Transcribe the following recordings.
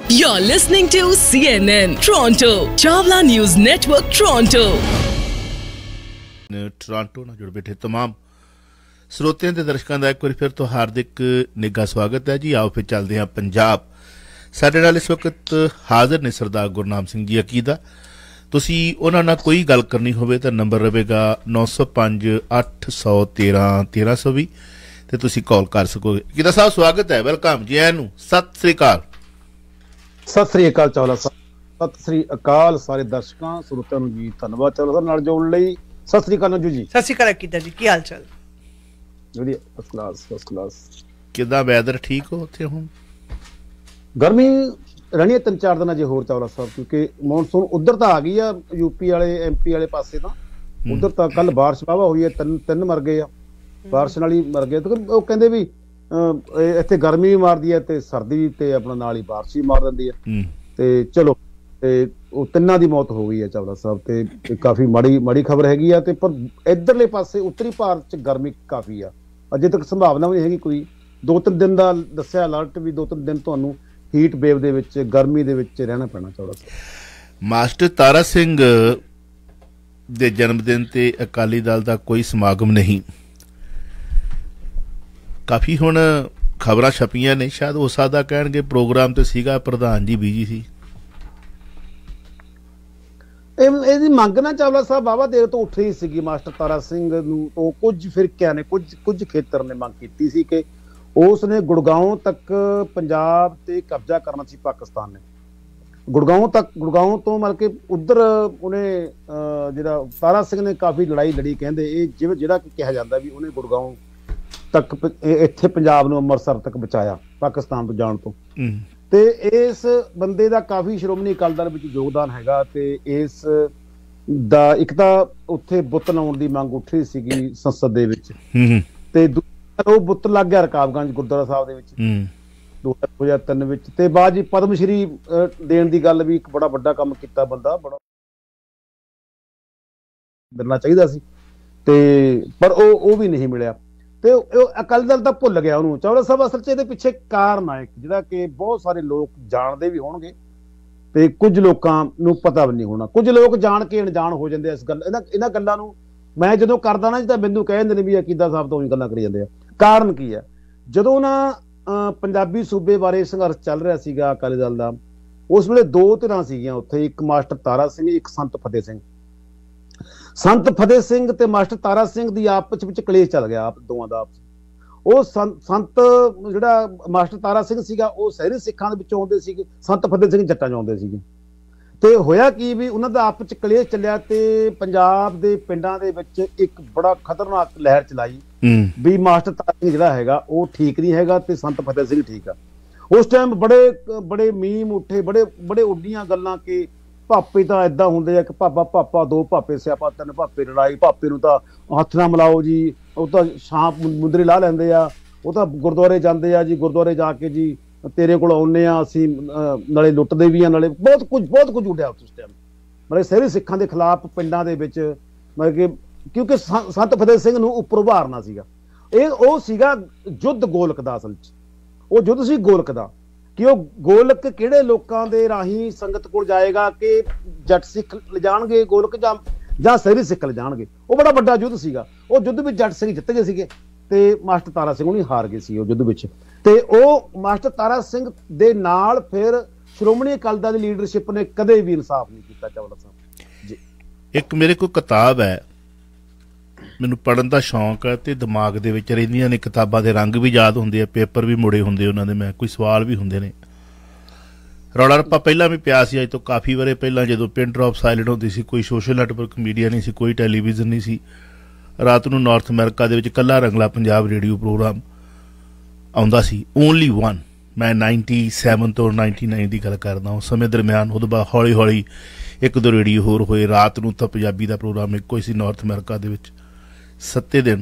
You're listening to CNN Toronto, Chawla News Network Toronto. Toronto ਨਾਲ ਜੁੜ ਬੈਠੇ तमाम ਸਰੋਤਿਆਂ ਤੇ ਦਰਸ਼ਕਾਂ ਦਾ ਇੱਕ ਵਾਰੀ ਫਿਰ ਤੋਂ ਹਾਰਦਿਕ ਨਿੱਘਾ ਸਵਾਗਤ ਹੈ ਜੀ। ਆਓ ਫਿਰ ਚੱਲਦੇ ਹਾਂ ਪੰਜਾਬ। ਸਾਡੇ ਨਾਲ ਇਸ ਵਕਤ ਹਾਜ਼ਰ ਨੇ ਸਰਦਾਰ ਗੁਰਨਾਮ ਸਿੰਘ ਜੀ ਅਕੀਦਾ। ਤੁਸੀਂ ਉਹਨਾਂ ਨਾਲ ਕੋਈ ਗੱਲ ਕਰਨੀ ਹੋਵੇ ਤਾਂ ਨੰਬਰ ਰਹੇਗਾ 905 813 1320 ਤੇ ਤੁਸੀਂ ਕਾਲ ਕਰ ਸਕੋਗੇ। ਅਕੀਦਾ ਸਾਹਿਬ ਸਵਾਗਤ ਹੈ, ਵੈਲਕਮ ਜੀ ਆਇਆਂ ਨੂੰ। ਸਤਿ ਸ੍ਰੀ ਅਕਾਲ। ਸਤਿ ਸ੍ਰੀ ਅਕਾਲ ਚਾਵਲਾ ਸਾਹਿਬ। ਸਤਿ ਸ੍ਰੀ ਅਕਾਲ ਸਾਰੇ ਦਰਸ਼ਕਾਂ ਸਰੋਤਿਆਂ ਨੂੰ ਜੀ। ਧੰਨਵਾਦ ਚਾਵਲਾ ਸਾਹਿਬ ਨਾਲ ਜੋੜਨ ਲਈ। ਸਤਿ ਸ੍ਰੀ ਅਕਾਲ ਨੰਜੂ ਜੀ। ਸਤਿ ਸ੍ਰੀ ਅਕਾਲ ਅਕੀਦਾ ਜੀ, ਕੀ ਹਾਲ ਚਾਲ? ਵਧੀਆ, ਫਸਟ ਕਲਾਸ ਫਸਟ ਕਲਾਸ। ਕਿੱਦਾਂ ਵੈਦਰ ਠੀਕ ਹੋ ਉੱਥੇ? ਹੁਣ ਗਰਮੀ ਰਹਿਣੀ ਹੈ 3-4 ਦਿਨ ਅਜੇ ਹੋਰ ਚਾਵਲਾ ਸਾਹਿਬ, ਕਿਉਂਕਿ ਮੌਨਸੂਨ ਉਧਰ ਤਾਂ ਆ ਗਈ ਆ, ਯੂਪੀ ਵਾਲੇ MP ਵਾਲੇ ਪਾਸੇ ਤਾਂ ਉਧਰ ਤਾਂ ਕੱਲ ਬਾਰਿਸ਼ ਵਾਹਵਾ ਹੋਈ ਹੈ, ਤਿੰਨ ਮਰ ਗਏ ਆ ਬਾਰਿਸ਼ ਨਾਲ ਹੀ ਮਰ ਗਏ। ਉਹ ਕਹਿੰਦੇ ਵੀ ਇੱਥੇ ਗਰਮੀ ਵੀ ਮਾਰਦੀ ਹੈ ਤੇ ਸਰਦੀ ਵੀ ਤੇ ਆਪਣਾ ਨਾਲ ਹੀ ਬਾਰਿਸ਼ ਵੀ ਮਾਰ ਦਿੰਦੀ ਹੈ। ਤੇ ਚਲੋ ਤੇ ਉਹ ਤਿੰਨਾਂ ਦੀ ਮੌਤ ਹੋ ਗਈ ਹੈ ਚਾਵਲਾ ਸਾਹਿਬ, ਤੇ ਕਾਫੀ ਮਾੜੀ ਖਬਰ ਹੈਗੀ ਆ। ਤੇ ਪਰ ਇੱਧਰਲੇ ਪਾਸੇ ਉੱਤਰੀ ਭਾਰਤ ਚ ਗਰਮੀ ਕਾਫੀ ਆ, ਅਜੇ ਤੱਕ ਸੰਭਾਵਨਾ ਵੀ ਨਹੀਂ ਹੈਗੀ ਕੋਈ। 2-3 ਦਿਨ ਦਾ ਦੱਸਿਆ ਅਲਰਟ ਵੀ 2-3 ਦਿਨ ਤੁਹਾਨੂੰ ਹੀਟ ਵੇਵ ਦੇ ਵਿੱਚ ਗਰਮੀ ਦੇ ਵਿੱਚ ਰਹਿਣਾ ਪੈਣਾ ਚਾਵਲਾ ਸਾਹਿਬ। ਮਾਸਟਰ ਤਾਰਾ ਸਿੰਘ ਦੇ ਜਨਮ ਦਿਨ ਤੇ ਅਕਾਲੀ ਦਲ ਦਾ ਕੋਈ ਸਮਾਗਮ ਨਹੀਂ। ਕਾਫੀ ਹੁਣ ਖਬਰਾਂ ਛਪੀਆਂ ਨੇ, ਸ਼ਾਇਦ ਹੋ ਸਕਦਾ ਕਹਿਣਗੇ ਪ੍ਰੋਗਰਾਮ ਤੇ ਸੀਗਾ, ਪ੍ਰਧਾਨ ਜੀ ਬਿਜੀ ਸੀ। ਇਹਦੀ ਮੰਗ ਨਾ ਚਾਵਲਾ ਸਾਹਿਬ ਵਾਹਵਾ ਦੇਰ ਤੋਂ ਉੱਠ ਰਹੀ ਸੀਗੀ। ਮਾਸਟਰ ਤਾਰਾ ਸਿੰਘ ਨੂੰ ਤੋਂ ਕੁਝ ਫਿਰਕਿਆਂ ਨੇ, ਕੁਝ ਖੇਤਰ ਨੇ ਮੰਗ ਕੀਤੀ ਸੀ ਕਿ ਉਸ ਨੇ ਗੁੜਗਾਉਂ ਤੱਕ ਪੰਜਾਬ ਤੇ ਕਬਜ਼ਾ ਕਰਨਾ ਸੀ ਪਾਕਿਸਤਾਨ ਨੇ। ਗੁੜਗਾਉਂ ਤੋਂ ਮਤਲਬ ਕਿ ਉਧਰ ਉਹਨੇ ਜਿਹੜਾ ਤਾਰਾ ਸਿੰਘ ਨੇ ਕਾਫੀ ਲੜਾਈ ਲੜੀ, ਕਹਿੰਦੇ ਇਹ ਜਿਹੜਾ ਕਿ ਕਿਹਾ ਜਾਂਦਾ ਵੀ ਉਹਨੇ ਗੁੜਗਾਉਂ ਤੱਕ ਇੱਥੇ ਪੰਜਾਬ ਨੂੰ ਅੰਮ੍ਰਿਤਸਰ ਤੱਕ ਬਚਾਇਆ ਪਾਕਿਸਤਾਨ ਤੋਂ ਜਾਣ ਤੋਂ। ਤੇ ਇਸ ਬੰਦੇ ਦਾ ਕਾਫੀ ਸ਼੍ਰੋਮਣੀ ਅਕਾਲੀ ਦਲ ਵਿੱਚ ਯੋਗਦਾਨ ਹੈਗਾ। ਤੇ ਇਸ ਦਾ ਇੱਕ ਤਾਂ ਉੱਥੇ ਬੁੱਤ ਲਾਉਣ ਦੀ ਮੰਗ ਉੱਠ ਰਹੀ ਸੀਗੀ ਸੰਸਦ ਦੇ ਵਿੱਚ, ਤੇ ਉਹ ਬੁੱਤ ਲੱਗ ਗਿਆ ਰਕਾਬਗੰਜ ਗੁਰਦੁਆਰਾ ਸਾਹਿਬ ਦੇ ਵਿੱਚ 2003 ਵਿੱਚ। ਤੇ ਬਾਅਦ ਜੀ ਪਦਮ ਸ਼੍ਰੀ ਦੇਣ ਦੀ ਗੱਲ ਵੀ, ਇੱਕ ਬੜਾ ਵੱਡਾ ਕੰਮ ਕੀਤਾ ਬੰਦਾ, ਬੜਾ ਮਿਲਣਾ ਚਾਹੀਦਾ ਸੀ ਤੇ ਪਰ ਉਹ ਵੀ ਨਹੀਂ ਮਿਲਿਆ। ਤੇ ਉਹ ਅਕਾਲੀ ਦਲ ਤਾਂ ਭੁੱਲ ਗਿਆ ਉਹਨੂੰ ਚਾਵਲਾ ਸਾਹਿਬ। ਅਸਲ 'ਚ ਇਹਦੇ ਪਿੱਛੇ ਕਾਰਨ ਆ ਇੱਕ, ਜਿਹੜਾ ਕਿ ਬਹੁਤ ਸਾਰੇ ਲੋਕ ਜਾਣਦੇ ਵੀ ਹੋਣਗੇ ਤੇ ਕੁਝ ਲੋਕਾਂ ਨੂੰ ਪਤਾ ਵੀ ਨਹੀਂ ਹੋਣਾ। ਕੁਝ ਲੋਕ ਜਾਣ ਕੇ ਅਣਜਾਣ ਹੋ ਜਾਂਦੇ ਆ ਇਸ ਗੱਲ, ਇਹਨਾਂ ਗੱਲਾਂ ਨੂੰ। ਮੈਂ ਜਦੋਂ ਕਰਦਾ ਨਾ ਤਾਂ ਮੈਨੂੰ ਕਹਿ ਦਿੰਦੇ ਨੇ ਵੀ ਅਕੀਦਾ ਸਾਹਿਬ ਤੋਂ ਉਹੀ ਗੱਲਾਂ ਕਰੀ ਜਾਂਦੇ ਆ। ਕਾਰਨ ਕੀ ਆ? ਜਦੋਂ ਨਾ ਪੰਜਾਬੀ ਸੂਬੇ ਬਾਰੇ ਸੰਘਰਸ਼ ਚੱਲ ਰਿਹਾ ਸੀਗਾ ਅਕਾਲੀ ਦਲ ਦਾ, ਉਸ ਵੇਲੇ 2 ਧਿਰਾਂ ਸੀਗੀਆਂ ਉੱਥੇ, ਇੱਕ ਮਾਸਟਰ ਤਾਰਾ ਸਿੰਘ, ਇੱਕ ਸੰਤ ਫਤਿਹ ਸਿੰਘ। ਸੰਤ ਫਤਿਹ ਸਿੰਘ ਤੇ ਮਾਸਟਰ ਤਾਰਾ ਸਿੰਘ ਦੀ ਆਪਸ ਵਿੱਚ ਕਲੇਸ਼ ਚੱਲ ਗਿਆ, ਦੋਵਾਂ ਦਾ ਆਪਸ। ਉਹ ਸੰਤ ਜਿਹੜਾ ਮਾਸਟਰ ਤਾਰਾ ਸਿੰਘ ਸੀਗਾ ਉਹ ਸ਼ਹਿਰੀ ਸਿੱਖਾਂ ਦੇ ਵਿੱਚੋਂ ਆਉਂਦੇ ਸੀਗੇ, ਸੰਤ ਫਤਿਹ ਸਿੰਘ ਜੱਟਾਂ ਚੋਂ ਆਉਂਦੇ ਸੀਗੇ। ਤੇ ਹੋਇਆ ਕੀ ਵੀ ਉਹਨਾਂ ਦਾ ਆਪਸ ਚ ਕਲੇਸ਼ ਚੱਲਿਆ ਤੇ ਪੰਜਾਬ ਦੇ ਪਿੰਡਾਂ ਦੇ ਵਿੱਚ ਇੱਕ ਬੜਾ ਖਤਰਨਾਕ ਲਹਿਰ ਚਲਾਈ ਵੀ ਮਾਸਟਰ ਤਾਰਾ ਸਿੰਘ ਜਿਹੜਾ ਹੈਗਾ ਉਹ ਠੀਕ ਨਹੀਂ ਹੈਗਾ ਤੇ ਸੰਤ ਫਤਿਹ ਸਿੰਘ ਠੀਕ ਆ। ਉਸ ਟਾਈਮ ਬੜੇ ਮੀਮ ਉੱਠੇ, ਬੜੇ ਉੱਡੀਆਂ ਗੱਲਾਂ ਕਿ ਭਾਪੇ ਤਾਂ ਏਦਾਂ ਹੁੰਦੇ ਆ ਕਿ ਭਾਪਾ 2 ਭਾਪੇ ਸਿਆਪਾ 3 ਭਾਪੇ ਲੜਾਈ, ਭਾਪੇ ਨੂੰ ਤਾਂ ਹੱਥ ਨਾ ਮਿਲਾਓ ਜੀ, ਉਹ ਤਾਂ ਛਾਂਪ ਮੁੰਦਰੀ ਲਾ ਲੈਂਦੇ ਆ, ਉਹ ਤਾਂ ਗੁਰਦੁਆਰੇ ਜਾਂਦੇ ਆ ਜੀ, ਗੁਰਦੁਆਰੇ ਜਾ ਕੇ ਜੀ ਤੇਰੇ ਕੋਲ ਆਉਂਦੇ ਆ ਅਸੀਂ, ਨਾਲੇ ਲੁੱਟਦੇ ਵੀ ਆ, ਨਾਲੇ ਬਹੁਤ ਕੁਝ ਉੱਡਿਆ ਉਸ ਟਾਈਮ। ਮਤਲਬ ਸ਼ਹਿਰੀ ਸਿੱਖਾਂ ਦੇ ਖਿਲਾਫ ਪਿੰਡਾਂ ਦੇ ਵਿੱਚ, ਮਤਲਬ ਕਿ ਕਿਉਂਕਿ ਸੰਤ ਫਤਿਹ ਸਿੰਘ ਨੂੰ ਉੱਪਰ ਉਭਾਰਨਾ ਸੀਗਾ। ਉਹ ਸੀਗਾ ਯੁੱਧ ਗੋਲਕ ਦਾ। ਅਸਲ 'ਚ ਉਹ ਯੁੱਧ ਸੀ ਗੋਲਕ ਦਾ, ਕਿ ਉਹ ਗੋਲਕ ਕਿਹੜੇ ਲੋਕਾਂ ਦੇ ਰਾਹੀਂ ਸੰਗਤ ਕੋਲ ਜਾਏਗਾ, ਕਿ ਜੱਟ ਸਿੱਖ ਲਿਜਾਣਗੇ ਗੋਲਕ ਜਾਂ ਸ਼ਹਿਰੀ ਸਿੱਖ ਲਿਜਾਣਗੇ। ਉਹ ਬੜਾ ਵੱਡਾ ਯੁੱਧ ਸੀਗਾ। ਉਹ ਯੁੱਧ ਵਿੱਚ ਜੱਟ ਸਿੰਘ ਜਿੱਤ ਗਏ ਸੀਗੇ ਤੇ ਮਾਸਟਰ ਤਾਰਾ ਸਿੰਘ ਉਹਨੇ ਹਾਰ ਗਏ ਸੀ ਉਹ ਯੁੱਧ ਵਿੱਚ। ਤੇ ਉਹ ਮਾਸਟਰ ਤਾਰਾ ਸਿੰਘ ਦੇ ਨਾਲ ਫਿਰ ਸ਼੍ਰੋਮਣੀ ਅਕਾਲੀ ਦਲ ਦੀ ਲੀਡਰਸ਼ਿਪ ਨੇ ਕਦੇ ਵੀ ਇਨਸਾਫ ਨਹੀਂ ਕੀਤਾ ਚਾਵਲਾ ਸਾਹਿਬ ਜੀ। ਇੱਕ ਮੇਰੇ ਕੋਲ ਕਿਤਾਬ ਹੈ, ਮੈਨੂੰ ਪੜ੍ਹਨ ਦਾ ਸ਼ੌਂਕ ਹੈ ਤੇ ਦਿਮਾਗ ਦੇ ਵਿੱਚ ਰਹਿੰਦੀਆਂ ਨੇ ਕਿਤਾਬਾਂ ਦੇ ਰੰਗ ਵੀ ਯਾਦ ਹੁੰਦੇ ਆ, ਪੇਪਰ ਵੀ ਮੁੜੇ ਹੁੰਦੇ ਉਹਨਾਂ ਦੇ, ਮੈਂ ਕੋਈ ਸਵਾਲ ਵੀ ਹੁੰਦੇ ਨੇ। ਰੌਲਾ ਰੱਪਾ ਪਹਿਲਾਂ ਵੀ ਪਿਆ ਸੀ, ਅੱਜ ਤੋਂ ਕਾਫੀ ਵਾਰੇ ਪਹਿਲਾਂ, ਜਦੋਂ ਪਿੰਨ ਡਰੌਪ ਸਾਇਲੈਂਟ ਹੁੰਦੀ ਸੀ, ਕੋਈ ਸੋਸ਼ਲ ਨੈਟਵਰਕ ਮੀਡੀਆ ਨਹੀਂ ਸੀ, ਕੋਈ ਟੈਲੀਵਿਜ਼ਨ ਨਹੀਂ ਸੀ। ਰਾਤ ਨੂੰ ਨਾਰਥ ਅਮਰੀਕਾ ਦੇ ਵਿੱਚ ਇਕੱਲਾ ਰੰਗਲਾ ਪੰਜਾਬ ਰੇਡੀਓ ਪ੍ਰੋਗਰਾਮ ਆਉਂਦਾ ਸੀ, ਓਨਲੀ ਵਨ। ਮੈਂ 97 ਤੋਂ 99 ਦੀ ਗੱਲ ਕਰਦਾ। ਉਸ ਸਮੇਂ ਦਰਮਿਆਨ ਉਹਦੇ ਬਾਅਦ ਹੌਲੀ ਹੌਲੀ 1-2 ਰੇਡੀਓ ਹੋਰ ਹੋਏ। ਰਾਤ ਨੂੰ ਤਾਂ ਪੰਜਾਬੀ ਦਾ ਪ੍ਰੋਗਰਾਮ ਇੱਕੋ ਹੀ ਸੀ ਨਾਰਥ ਅਮਰੀਕਾ ਦੇ ਵਿੱਚ, 6 ਦਿਨ।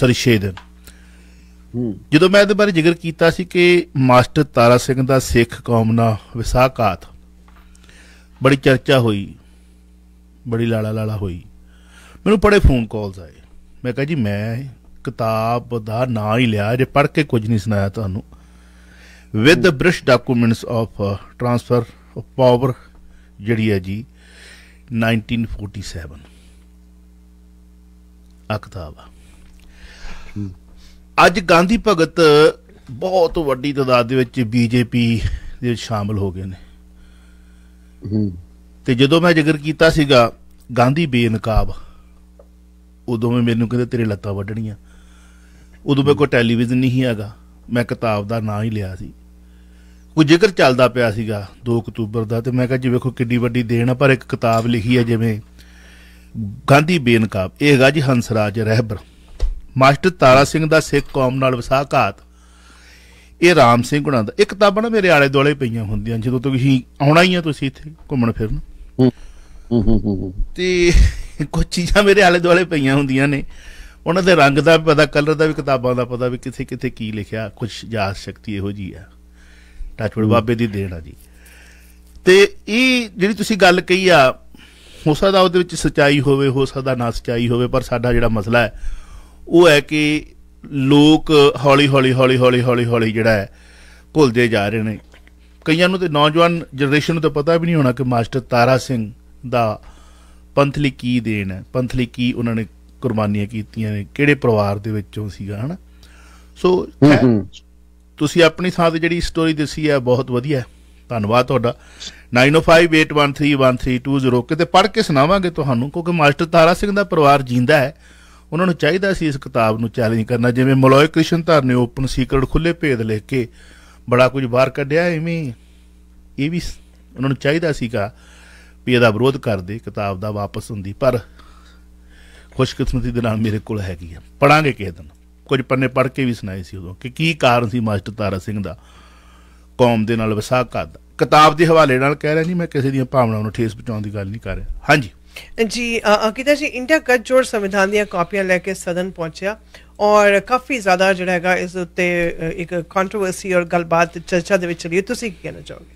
ਜਦੋਂ ਮੈਂ ਇਹਦੇ ਬਾਰੇ ਜ਼ਿਕਰ ਕੀਤਾ ਸੀ ਕਿ ਮਾਸਟਰ ਤਾਰਾ ਸਿੰਘ ਦਾ ਸਿੱਖ ਕੌਮ ਨਾਲ ਵਿਸਾਖਾਤ ਬੜੀ ਚਰਚਾ ਹੋਈ, ਬੜੀ ਲਾਲਾ ਹੋਈ, ਮੈਨੂੰ ਬੜੇ ਫੋਨ ਕਾਲਸ ਆਏ। ਮੈਂ ਕਿਹਾ ਜੀ ਮੈਂ ਕਿਤਾਬ ਦਾ ਨਾਂ ਹੀ ਲਿਆ, ਜੇ ਪੜ੍ਹ ਕੇ ਕੁਝ ਨਹੀਂ ਸੁਣਾਇਆ ਤੁਹਾਨੂੰ। With the British documents of transfer of power ਜਿਹੜੀ ਹੈ ਜੀ 1947 ਆ ਕਿਤਾਬ ਆ। ਅੱਜ ਗਾਂਧੀ ਭਗਤ ਬਹੁਤ ਵੱਡੀ ਤਾਦਾਦ ਦੇ ਵਿੱਚ BJP ਦੇ ਵਿੱਚ ਸ਼ਾਮਲ ਹੋ ਗਏ ਨੇ ਤੇ ਜਦੋਂ ਮੈਂ ਜ਼ਿਕਰ ਕੀਤਾ ਸੀਗਾ ਗਾਂਧੀ ਬੇਨਕਾਬ, ਉਦੋਂ ਮੈਂ ਮੈਨੂੰ ਕਹਿੰਦੇ ਤੇਰੇ ਲੱਤਾਂ ਵੱਢਣੀਆਂ। ਉਦੋਂ ਮੇਰੇ ਕੋਲ ਟੈਲੀਵਿਜ਼ਨ ਨਹੀਂ ਸੀ ਹੈਗਾ, ਮੈਂ ਕਿਤਾਬ ਦਾ ਨਾਂ ਹੀ ਲਿਆ ਸੀ। ਕੋਈ ਜ਼ਿਕਰ ਚੱਲਦਾ ਪਿਆ ਸੀਗਾ 2 ਅਕਤੂਬਰ ਦਾ, ਤੇ ਮੈਂ ਕਿਹਾ ਜੀ ਵੇਖੋ ਕਿੱਡੀ ਵੱਡੀ ਦੇਣ ਆ, ਪਰ ਇੱਕ ਕਿਤਾਬ ਲਿਖੀ ਹੈ ਜਿਵੇਂ ਗਾਂਧੀ ਬੇਨਕਾਬ। ਇਹ ਹੈਗਾ ਜੀ ਹੰਸਰਾਜ ਰਹਿਬਰ, ਮਾਸਟਰ ਤਾਰਾ ਸਿੰਘ ਦਾ ਸਿੱਖ ਕੌਮ ਨਾਲ ਵਿਸਾਘਾਤ, ਇਹ ਰਾਮ ਸਿੰਘ ਹੁਣਾਂ ਦਾ। ਇਹ ਕਿਤਾਬਾਂ ਨਾ ਮੇਰੇ ਆਲੇ ਦੁਆਲੇ ਪਈਆਂ ਹੁੰਦੀਆਂ ਜਦੋਂ ਤੋਂ ਤੁਸੀਂ ਆਉਣਾ ਹੀ ਆ, ਤੁਸੀਂ ਇੱਥੇ ਘੁੰਮਣ ਫਿਰਨ, ਤੇ ਕੁਝ ਚੀਜ਼ਾਂ ਮੇਰੇ ਆਲੇ ਦੁਆਲੇ ਪਈਆਂ ਹੁੰਦੀਆਂ ਨੇ, ਉਹਨਾਂ ਦੇ ਰੰਗ ਦਾ ਵੀ ਪਤਾ, ਕਲਰ ਦਾ ਵੀ, ਕਿਤਾਬਾਂ ਦਾ ਪਤਾ ਵੀ ਕਿੱਥੇ ਕਿੱਥੇ ਕੀ ਲਿਖਿਆ। ਕੁਛ ਯਾਦ ਸ਼ਕਤੀ ਇਹੋ ਜਿਹੀ ਆ, ਟੱਚਵੁੱਡ ਬਾਬੇ ਦੀ ਦੇਣ ਆ ਜੀ। ਤੇ ਇਹ ਜਿਹੜੀ ਤੁਸੀਂ ਗੱਲ ਕਹੀ ਆ, ਹੋ ਸਕਦਾ ਉਹਦੇ ਵਿੱਚ ਸੱਚਾਈ ਹੋਵੇ, ਹੋ ਸਕਦਾ ਨਾ ਸੱਚਾਈ ਹੋਵੇ, ਪਰ ਸਾਡਾ ਜਿਹੜਾ ਮਸਲਾ ਹੈ ਉਹ ਹੈ ਕਿ ਲੋਕ ਹੌਲੀ ਹੌਲੀ ਜਿਹੜਾ ਹੈ ਭੁੱਲਦੇ ਜਾ ਰਹੇ ਨੇ। ਕਈਆਂ ਨੂੰ ਤੇ ਨੌਜਵਾਨ ਜਨਰੇਸ਼ਨ ਨੂੰ ਤਾਂ ਪਤਾ ਵੀ ਨਹੀਂ ਹੋਣਾ ਕਿ ਮਾਸਟਰ ਤਾਰਾ ਸਿੰਘ ਦਾ ਪੰਥ ਲਈ ਕੀ ਦੇਣ ਹੈ, ਪੰਥ ਲਈ ਕੀ ਉਹਨਾਂ ਨੇ ਕੁਰਬਾਨੀਆਂ ਕੀਤੀਆਂ ਨੇ, ਕਿਹੜੇ ਪਰਿਵਾਰ ਦੇ ਵਿੱਚੋਂ ਸੀਗਾ, ਹਨਾ। ਸੋ ਤੁਸੀਂ ਆਪਣੀ ਥਾਂ ਤੇ ਜਿਹੜੀ ਸਟੋਰੀ ਦੱਸੀ ਹੈ ਬਹੁਤ ਵਧੀਆ ਹੈ, ਧੰਨਵਾਦ ਤੁਹਾਡਾ। 9058131320 ਕਿਤੇ ਪੜ੍ਹ ਕੇ ਸੁਣਾਵਾਂਗੇ ਤੁਹਾਨੂੰ, ਕਿਉਂਕਿ ਮਾਸਟਰ ਤਾਰਾ ਸਿੰਘ ਦਾ ਪਰਿਵਾਰ ਜਿੰਦਾ ਹੈ, ਉਹਨਾਂ ਨੂੰ ਚਾਹੀਦਾ ਸੀ ਇਸ ਕਿਤਾਬ ਨੂੰ ਚੈਲੰਜ ਕਰਨਾ। ਜਿਵੇਂ ਮਲੋਏ ਕ੍ਰਿਸ਼ਨ ਧਰ ਨੇ ਓਪਨ ਸੀਕਰਟ ਖੁੱਲੇ ਭੇਦ ਲਿਖ ਕੇ ਬੜਾ ਕੁਝ ਬਾਹਰ ਕੱਢਿਆ, ਐਵੇਂ ਇਹ ਵੀ ਉਹਨਾਂ ਨੂੰ ਚਾਹੀਦਾ ਸੀਗਾ ਵੀ ਇਹਦਾ ਵਿਰੋਧ ਕਰਦੇ, ਕਿਤਾਬ ਦਾ ਵਾਪਸ ਹੁੰਦੀ। ਪਰ ਖੁਸ਼ਕਿਸਮਤੀ ਦੇ ਨਾਲ ਮੇਰੇ ਕੋਲ ਹੈਗੀ ਆ, ਪੜ੍ਹਾਂਗੇ ਕਿਸੇ ਦਿਨ। ਕੁਝ ਪੰਨੇ ਪੜ੍ਹ ਕੇ ਵੀ ਸੁਣਾਏ ਸੀ ਉਦੋਂ ਕਿ ਕੀ ਕਾਰਨ ਸੀ ਮਾਸਟਰ ਤਾਰਾ ਸਿੰਘ ਦਾ ਕੌਮ ਦੇ ਨਾਲ ਵਿਸਾਘਾਤ ਦਾ। ਕਿਤਾਬ ਦੇ ਹਵਾਲੇ ਨਾਲ ਕਹਿ ਰਿਹਾ ਜੀ, ਮੈਂ ਕਿਸੇ ਦੀਆਂ ਭਾਵਨਾਵਾਂ ਨੂੰ ਠੇਸ ਪਹੁੰਚਾਉਣ ਦੀ ਗੱਲ ਨਹੀਂ ਕਰ ਰਿਹਾ। ਹਾਂਜੀ ਜੀ ਅੰਕਿਤਾ ਜੀ, ਇੰਡੀਆ ਗੱਠਜੋੜ ਸੰਵਿਧਾਨ ਦੀਆਂ ਕਾਪੀਆਂ ਲੈ ਕੇ ਸਦਨ ਪਹੁੰਚਿਆ ਔਰ ਕਾਫੀ ਜ਼ਿਆਦਾ ਜਿਹੜਾ ਹੈਗਾ ਇਸ ਉੱਤੇ ਇੱਕ ਕੰਟਰੋਵਰਸੀ ਔਰ ਗੱਲਬਾਤ ਚਰਚਾ ਦੇ ਵਿੱਚ ਚੱਲੀ, ਤੁਸੀਂ ਕੀ ਕਹਿਣਾ ਚਾਹੋਗੇ?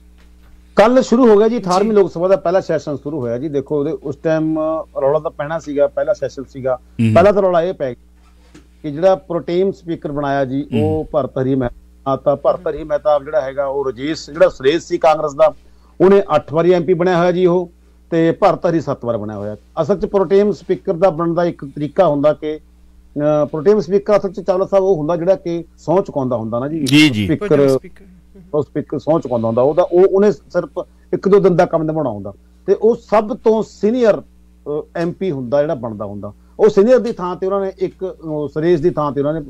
ਕੱਲ ਸ਼ੁਰੂ ਹੋ ਗਿਆ ਜੀ 18ਵੀਂ ਲੋਕ ਸਭਾ ਦਾ ਪਹਿਲਾ ਸੈਸ਼ਨ ਸ਼ੁਰੂ ਹੋਇਆ ਜੀ। ਦੇਖੋ ਉਸ ਟਾਈਮ ਰੌਲਾ ਤਾਂ ਪੈਣਾ ਸੀਗਾ, ਪਹਿਲਾ ਸੈਸ਼ਨ ਸੀਗਾ। ਪਹਿਲਾ ਤਾਂ ਰੌਲਾ ਇਹ ਪੈ ਗਿਆ ਕਿ ਜਿਹੜਾ ਪ੍ਰੋਟੇਮ ਸਪੀਕਰ ਬਣਾਇਆ ਜੀ ਉਹ ਭਰਤਹਰੀ ਮਹਿਤਾ। ਭਰਤਹਰੀ ਮਹਿਤਾ ਜਿਹੜਾ ਹੈਗਾ ਉਹ ਰਜੇਸ਼ ਜਿਹੜਾ ਸੁਰੇਸ਼ ਸੀ ਕਾਂਗਰਸ ਦਾ, ਉਹਨੇ 8 ਵਾਰੀ MP ਬਣਿਆ ਹੋਇਆ ਜੀ ਉਹ, ਤੇ ਭਰਤਹਰੀ 7 ਵਾਰ ਬਣਿਆ ਹੋਇਆ। ਅਸਲ 'ਚ ਪ੍ਰੋਟੇਮ ਸਪੀਕਰ ਦਾ ਬਣਨ ਦਾ ਇੱਕ ਤਰੀਕਾ ਹੁੰਦਾ ਕਿ ਪ੍ਰੋਟੇਮ ਸਪੀਕਰ ਅਸਲ 'ਚ ਚਾਵਲਾ ਸਾਹਿਬ ਉਹ ਹੁੰਦਾ ਜਿਹੜਾ ਕਿ ਸਹੁੰ ਚੁਕਾਉਂਦਾ ਹੁੰਦਾ ਨਾ ਜੀ। ਸਪੀਕਰ ਉਹ ਸਪੀਕਰ ਸਹੁੰ ਚੁਕਾਉਂਦਾ ਹੁੰਦਾ, ਉਹਨੇ ਸਿਰਫ 1-2 ਦਿਨ ਦਾ ਕੰਮ ਨਿਭਾਉਣਾ ਹੁੰਦਾ, ਤੇ ਉਹ ਸਭ ਤੋਂ ਸੀਨੀਅਰ MP ਹੁੰਦਾ ਜਿਹੜਾ ਬਣਦਾ ਹੁੰਦਾ। ਉਹ ਸੀਨੀਅਰ ਦੀ ਥਾਂ ਤੇ ਉਹਨਾਂ ਨੇ ਇੱਕ ਸੁਰੇਸ਼ ਦੀ ਥਾਂ ਤੇ ਉਹਨਾਂ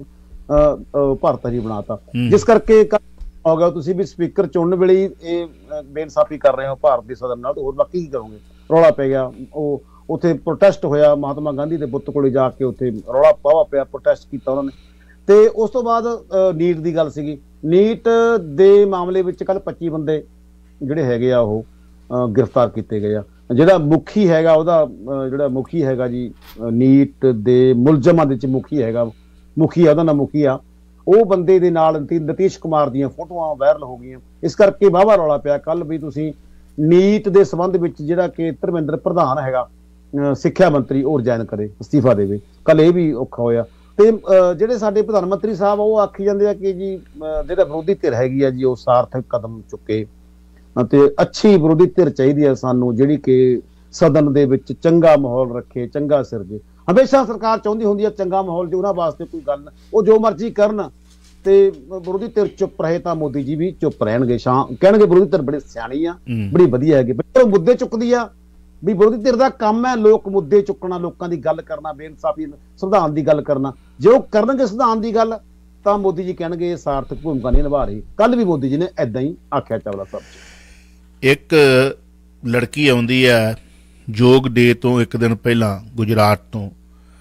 ਨੇ ਭਰਤਹਰੀ ਬਣਾਤਾ, ਜਿਸ ਕਰਕੇ ਹੋ ਗਿਆ ਤੁਸੀਂ ਵੀ ਸਪੀਕਰ ਚੁਣਨ ਵੇਲੇ ਇਹ ਬੇਇਨਸਾਫੀ ਕਰ ਰਹੇ ਹੋ ਭਾਰਤ ਦੇ ਸਦਨ ਨਾਲ, ਹੋਰ ਬਾਕੀ ਕੀ ਕਰੋਗੇ। ਰੌਲਾ ਪੈ ਗਿਆ, ਉਹ ਉੱਥੇ ਪ੍ਰੋਟੈਸਟ ਹੋਇਆ, ਮਹਾਤਮਾ ਗਾਂਧੀ ਦੇ ਬੁੱਤ ਕੋਲੇ ਜਾ ਕੇ ਉੱਥੇ ਰੌਲਾ ਪਾਵਾ ਪਿਆ, ਪ੍ਰੋਟੈਸਟ ਕੀਤਾ ਉਹਨਾਂ ਨੇ। ਤੇ ਉਸ ਤੋਂ ਬਾਅਦ ਨੀਟ ਦੀ ਗੱਲ ਸੀਗੀ। ਨੀਟ ਦੇ ਮਾਮਲੇ ਵਿੱਚ ਕੱਲ 25 ਬੰਦੇ ਜਿਹੜੇ ਹੈਗੇ ਆ ਉਹ ਗ੍ਰਿਫਤਾਰ ਕੀਤੇ ਗਏ ਆ। ਜਿਹੜਾ ਮੁਖੀ ਹੈਗਾ ਉਹਦਾ ਜਿਹੜਾ ਮੁਖੀ ਹੈਗਾ ਜੀ ਨੀਟ ਦੇ ਮੁਲਜ਼ਮਾਂ ਦੇ ਵਿੱਚ ਮੁਖੀ ਹੈਗਾ, ਮੁਖੀ ਆ ਉਹਦਾ ਨਾਮ ਮੁਖੀ ਆ, ਉਹ ਬੰਦੇ ਦੇ ਨਾਲ ਨਤੀਸ਼ ਕੁਮਾਰ ਦੀਆਂ ਫੋਟੋਆਂ ਵਾਇਰਲ ਹੋ ਗਈਆਂ। ਇਸ ਕਰਕੇ ਵਾਹਵਾ ਰੌਲਾ ਪਿਆ ਕੱਲ ਵੀ ਤੁਸੀਂ ਨੀਟ ਦੇ ਸੰਬੰਧ ਵਿੱਚ ਜਿਹੜਾ ਕਿ ਧਰਮਿੰਦਰ ਪ੍ਰਧਾਨ ਹੈਗਾ ਸਿੱਖਿਆ ਮੰਤਰੀ ਉਹ ਰਿਜ਼ਾਈਨ ਕਰੇ, ਅਸਤੀਫਾ ਦੇਵੇ। ਕੱਲ ਇਹ ਵੀ ਔਖਾ ਹੋਇਆ। ਤੇ ਜਿਹੜੇ ਸਾਡੇ ਪ੍ਰਧਾਨ ਮੰਤਰੀ ਸਾਹਿਬ ਉਹ ਆਖੀ ਜਾਂਦੇ ਆ ਕਿ ਜੀ ਜਿਹੜਾ ਵਿਰੋਧੀ ਧਿਰ ਹੈਗੀ ਆ ਜੀ ਉਹ ਸਾਰਥਕ ਕਦਮ ਚੁੱਕੇ, ਅਤੇ ਅੱਛੀ ਵਿਰੋਧੀ ਧਿਰ ਚਾਹੀਦੀ ਹੈ ਸਾਨੂੰ ਜਿਹੜੀ ਕਿ ਸਦਨ ਦੇ ਵਿੱਚ ਚੰਗਾ ਮਾਹੌਲ ਰੱਖੇ, ਚੰਗਾ ਸਿਰਜੇ। ਹਮੇਸ਼ਾ ਸਰਕਾਰ ਚਾਹੁੰਦੀ ਹੁੰਦੀ ਹੈ ਚੰਗਾ ਮਾਹੌਲ, ਜੇ ਉਹਨਾਂ ਵਾਸਤੇ ਕੋਈ ਗੱਲ ਉਹ ਜੋ ਮਰਜ਼ੀ ਕਰਨ ਤੇ ਵਿਰੋਧੀ ਧਿਰ ਚੁੱਪ ਰਹੇ ਤਾਂ ਮੋਦੀ ਜੀ ਵੀ ਚੁੱਪ ਰਹਿਣਗੇ, ਕਹਿਣਗੇ ਵਿਰੋਧੀ ਧਿਰ ਬੜੀ ਸਿਆਣੀ ਆ, ਬੜੀ ਵਧੀਆ ਹੈਗੀ, ਪਰ ਉਹ ਮੁੱਦੇ ਚੁੱਕਦੀ ਆ ਵੀ ਵਿਰੋਧੀ ਧਿਰ ਦਾ ਕੰਮ ਹੈ ਲੋਕ ਮੁੱਦੇ ਚੁੱਕਣਾ, ਲੋਕਾਂ ਦੀ ਗੱਲ ਕਰਨਾ, ਬੇਇਨਸਾਫੀ ਸੰਵਿਧਾਨ ਦੀ ਗੱਲ ਕਰਨਾ। ਜੇ ਉਹ ਕਰਨਗੇ ਸੰਵਿਧਾਨ ਦੀ ਗੱਲ ਤਾਂ ਮੋਦੀ ਜੀ ਕਹਿਣਗੇ ਸਾਰਥਕ ਭੂਮਿਕਾ ਨਹੀਂ ਨਿਭਾ ਰਹੀ। ਕੱਲ ਵੀ ਮੋਦੀ ਜੀ ਨੇ ਏਦਾਂ ਹੀ ਆਖਿਆ ਚਾਵਲਾ ਸਾਹਿਬ। ਇੱਕ ਲੜਕੀ ਆਉਂਦੀ ਹੈ ਯੋਗ ਡੇ ਤੋਂ ਇੱਕ ਦਿਨ ਪਹਿਲਾਂ ਗੁਜਰਾਤ ਤੋਂ,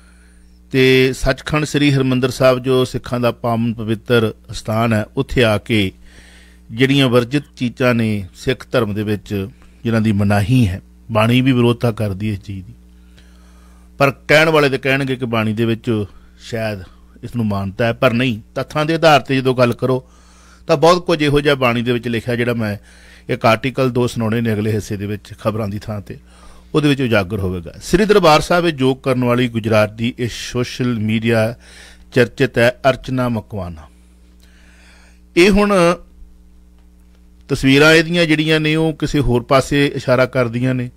ਤੇ ਸੱਚਖੰਡ ਸ੍ਰੀ ਹਰਿਮੰਦਰ ਸਾਹਿਬ ਜੋ ਸਿੱਖਾਂ ਦਾ ਪਾਵਨ ਪਵਿੱਤਰ ਸਥਾਨ ਹੈ, ਉੱਥੇ ਆ ਕੇ ਜਿਹੜੀਆਂ ਵਰਜਿਤ ਚੀਜ਼ਾਂ ਨੇ ਸਿੱਖ ਧਰਮ ਦੇ ਵਿੱਚ ਜਿਨ੍ਹਾਂ ਦੀ ਮਨਾਹੀ ਹੈ, ਬਾਣੀ ਵੀ ਵਿਰੋਧਤਾ ਕਰਦੀ ਇਸ ਚੀਜ਼ ਦੀ, ਪਰ ਕਹਿਣ ਵਾਲੇ ਤਾਂ ਕਹਿਣਗੇ ਕਿ ਬਾਣੀ ਦੇ ਵਿੱਚ ਸ਼ਾਇਦ ਇਸ ਨੂੰ ਮਾਨਤਾ ਹੈ, ਪਰ ਨਹੀਂ। ਤੱਥਾਂ ਦੇ ਆਧਾਰ ਤੇ ਜਦੋਂ ਗੱਲ ਕਰੋ ਤਾਂ ਬਹੁਤ ਕੁਝ ਇਹੋ ਜਿਹਾ ਬਾਣੀ ਦੇ ਵਿੱਚ ਲਿਖਿਆ ਜਿਹੜਾ ਮੈਂ ਇੱਕ ਆਰਟੀਕਲ 2 ਸੁਣਾਉਣੇ ਨੇ ਅਗਲੇ ਹਿੱਸੇ ਦੇ ਵਿੱਚ ਖਬਰਾਂ ਦੀ ਥਾਂ ਤੇ, ਉਹਦੇ ਵਿੱਚ ਉਜਾਗਰ ਹੋਵੇਗਾ। ਸ੍ਰੀ ਦਰਬਾਰ ਸਾਹਿਬ ਵਿੱਚ ਯੋਗ ਕਰਨ ਵਾਲੀ ਗੁਜਰਾਤ ਦੀ ਇਹ ਸੋਸ਼ਲ ਮੀਡੀਆ ਚਰਚਿਤ ਹੈ ਅਰਚਨਾ ਮਕਵਾਨਾ। ਇਹ ਹੁਣ ਤਸਵੀਰਾਂ ਇਹਦੀਆਂ ਜਿਹੜੀਆਂ ਨੇ ਉਹ ਕਿਸੇ ਹੋਰ ਪਾਸੇ ਇਸ਼ਾਰਾ ਕਰਦੀਆਂ ਨੇ।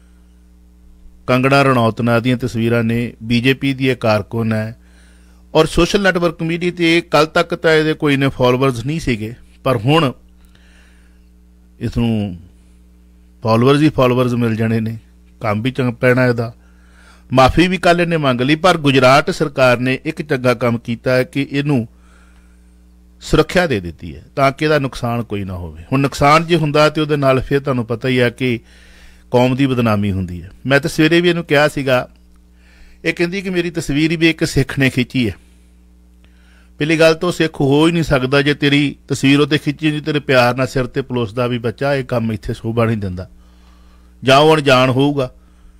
ਕੰਗਣਾ ਰਣੌਤ ਨਾਂ ਦੀਆਂ ਤਸਵੀਰਾਂ ਨੇ, ਬੀਜੇਪੀ ਦੀ ਇਹ ਕਾਰਕੁਨ ਹੈ ਔਰ ਸੋਸ਼ਲ ਨੈਟਵਰਕ ਮੀਡੀਆ ਤੇ ਕੱਲ ਤੱਕ ਤਾਂ ਇਹਦੇ ਕੋਈ ਨੇ ਫਾਲੋਵਰਸ ਨਹੀਂ ਸੀਗੇ, ਪਰ ਹੁਣ ਇਸ ਨੂੰ ਫਾਲੋਵਰਸ ਹੀ ਫਾਲੋਵਰਸ ਮਿਲ ਜਾਣੇ ਨੇ। ਕੰਮ ਵੀ ਚੰਗਾ ਪੈਣਾ ਇਹਦਾ। ਮਾਫੀ ਵੀ ਕੱਲ੍ਹ ਇਹਨੇ ਮੰਗ ਲਈ, ਪਰ ਗੁਜਰਾਤ ਸਰਕਾਰ ਨੇ ਇੱਕ ਚੰਗਾ ਕੰਮ ਕੀਤਾ ਹੈ ਕਿ ਇਹਨੂੰ ਸੁਰੱਖਿਆ ਦੇ ਦਿੱਤੀ ਹੈ ਤਾਂ ਕਿ ਇਹਦਾ ਨੁਕਸਾਨ ਕੋਈ ਨਾ ਹੋਵੇ। ਹੁਣ ਨੁਕਸਾਨ ਜੇ ਹੁੰਦਾ ਤੇ ਉਹਦੇ ਨਾਲ ਫਿਰ ਤੁਹਾਨੂੰ ਪਤਾ ਹੀ ਹੈ ਕਿ ਕੌਮ ਦੀ ਬਦਨਾਮੀ ਹੁੰਦੀ ਹੈ। ਮੈਂ ਤਾਂ ਸਵੇਰੇ ਵੀ ਇਹਨੂੰ ਕਿਹਾ ਸੀਗਾ, ਇਹ ਕਹਿੰਦੀ ਕਿ ਮੇਰੀ ਤਸਵੀਰ ਵੀ ਇੱਕ ਸਿੱਖ ਨੇ ਖਿੱਚੀ ਹੈ। ਪਹਿਲੀ ਗੱਲ ਤਾਂ ਸਿੱਖ ਹੋ ਹੀ ਨਹੀਂ ਸਕਦਾ ਜੇ ਤੇਰੀ ਤਸਵੀਰ ਉੱਤੇ ਖਿੱਚੀ ਨਹੀਂ, ਤੇਰੇ ਪਿਆਰ ਨਾਲ ਸਿਰ ਤੇ ਪਲੋਸਦਾ ਵੀ ਬੱਚਾ ਇਹ ਕੰਮ ਇੱਥੇ ਸ਼ੋਭਾ ਨਹੀਂ ਦਿੰਦਾ, ਜਾਂ ਉਹ ਅਣਜਾਣ ਹੋਊਗਾ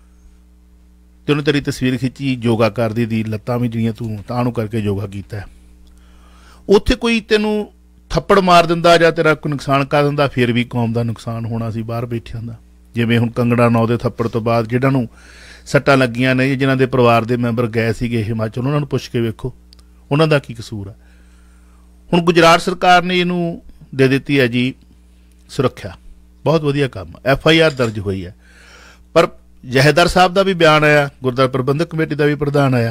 ਤੇ ਉਹਨੇ ਤੇਰੀ ਤਸਵੀਰ ਖਿੱਚੀ ਯੋਗਾ ਕਰਦੀ ਦੀ, ਲੱਤਾਂ ਵੀ ਜਿਹੜੀਆਂ ਤੂੰ ਤਾਂ ਨੂੰ ਕਰਕੇ ਯੋਗਾ ਕੀਤਾ, ਉੱਥੇ ਕੋਈ ਤੈਨੂੰ ਥੱਪੜ ਮਾਰ ਦਿੰਦਾ ਜਾਂ ਤੇਰਾ ਕੋਈ ਨੁਕਸਾਨ ਕਰ ਦਿੰਦਾ, ਫਿਰ ਵੀ ਕੌਮ ਦਾ ਨੁਕਸਾਨ ਹੋਣਾ ਸੀ ਬਾਹਰ ਬੈਠਿਆਂ ਦਾ। ਜਿਵੇਂ ਹੁਣ ਕੰਗਣਾ ਨੌ ਦੇ ਥੱਪੜ ਤੋਂ ਬਾਅਦ ਜਿਹਨਾਂ ਨੂੰ ਸੱਟਾਂ ਲੱਗੀਆਂ ਨੇ, ਜਿਨ੍ਹਾਂ ਦੇ ਪਰਿਵਾਰ ਦੇ ਮੈਂਬਰ ਗਏ ਸੀਗੇ ਹਿਮਾਚਲ, ਉਹਨਾਂ ਨੂੰ ਪੁੱਛ ਕੇ ਵੇਖੋ ਉਹਨਾਂ ਦਾ ਕੀ ਕਸੂਰ ਹੈ। ਹੁਣ ਗੁਜਰਾਤ ਸਰਕਾਰ ਨੇ ਇਹਨੂੰ ਦੇ ਦਿੱਤੀ ਹੈ ਜੀ ਸੁਰੱਖਿਆ, ਬਹੁਤ ਵਧੀਆ ਕੰਮ। FIR ਦਰਜ ਹੋਈ ਹੈ, ਪਰ ਜਹੇਦਾਰ ਸਾਹਿਬ ਦਾ ਵੀ ਬਿਆਨ ਆਇਆ, ਗੁਰਦੁਆਰਾ ਪ੍ਰਬੰਧਕ ਕਮੇਟੀ ਦਾ ਵੀ ਪ੍ਰਧਾਨ ਆਇਆ।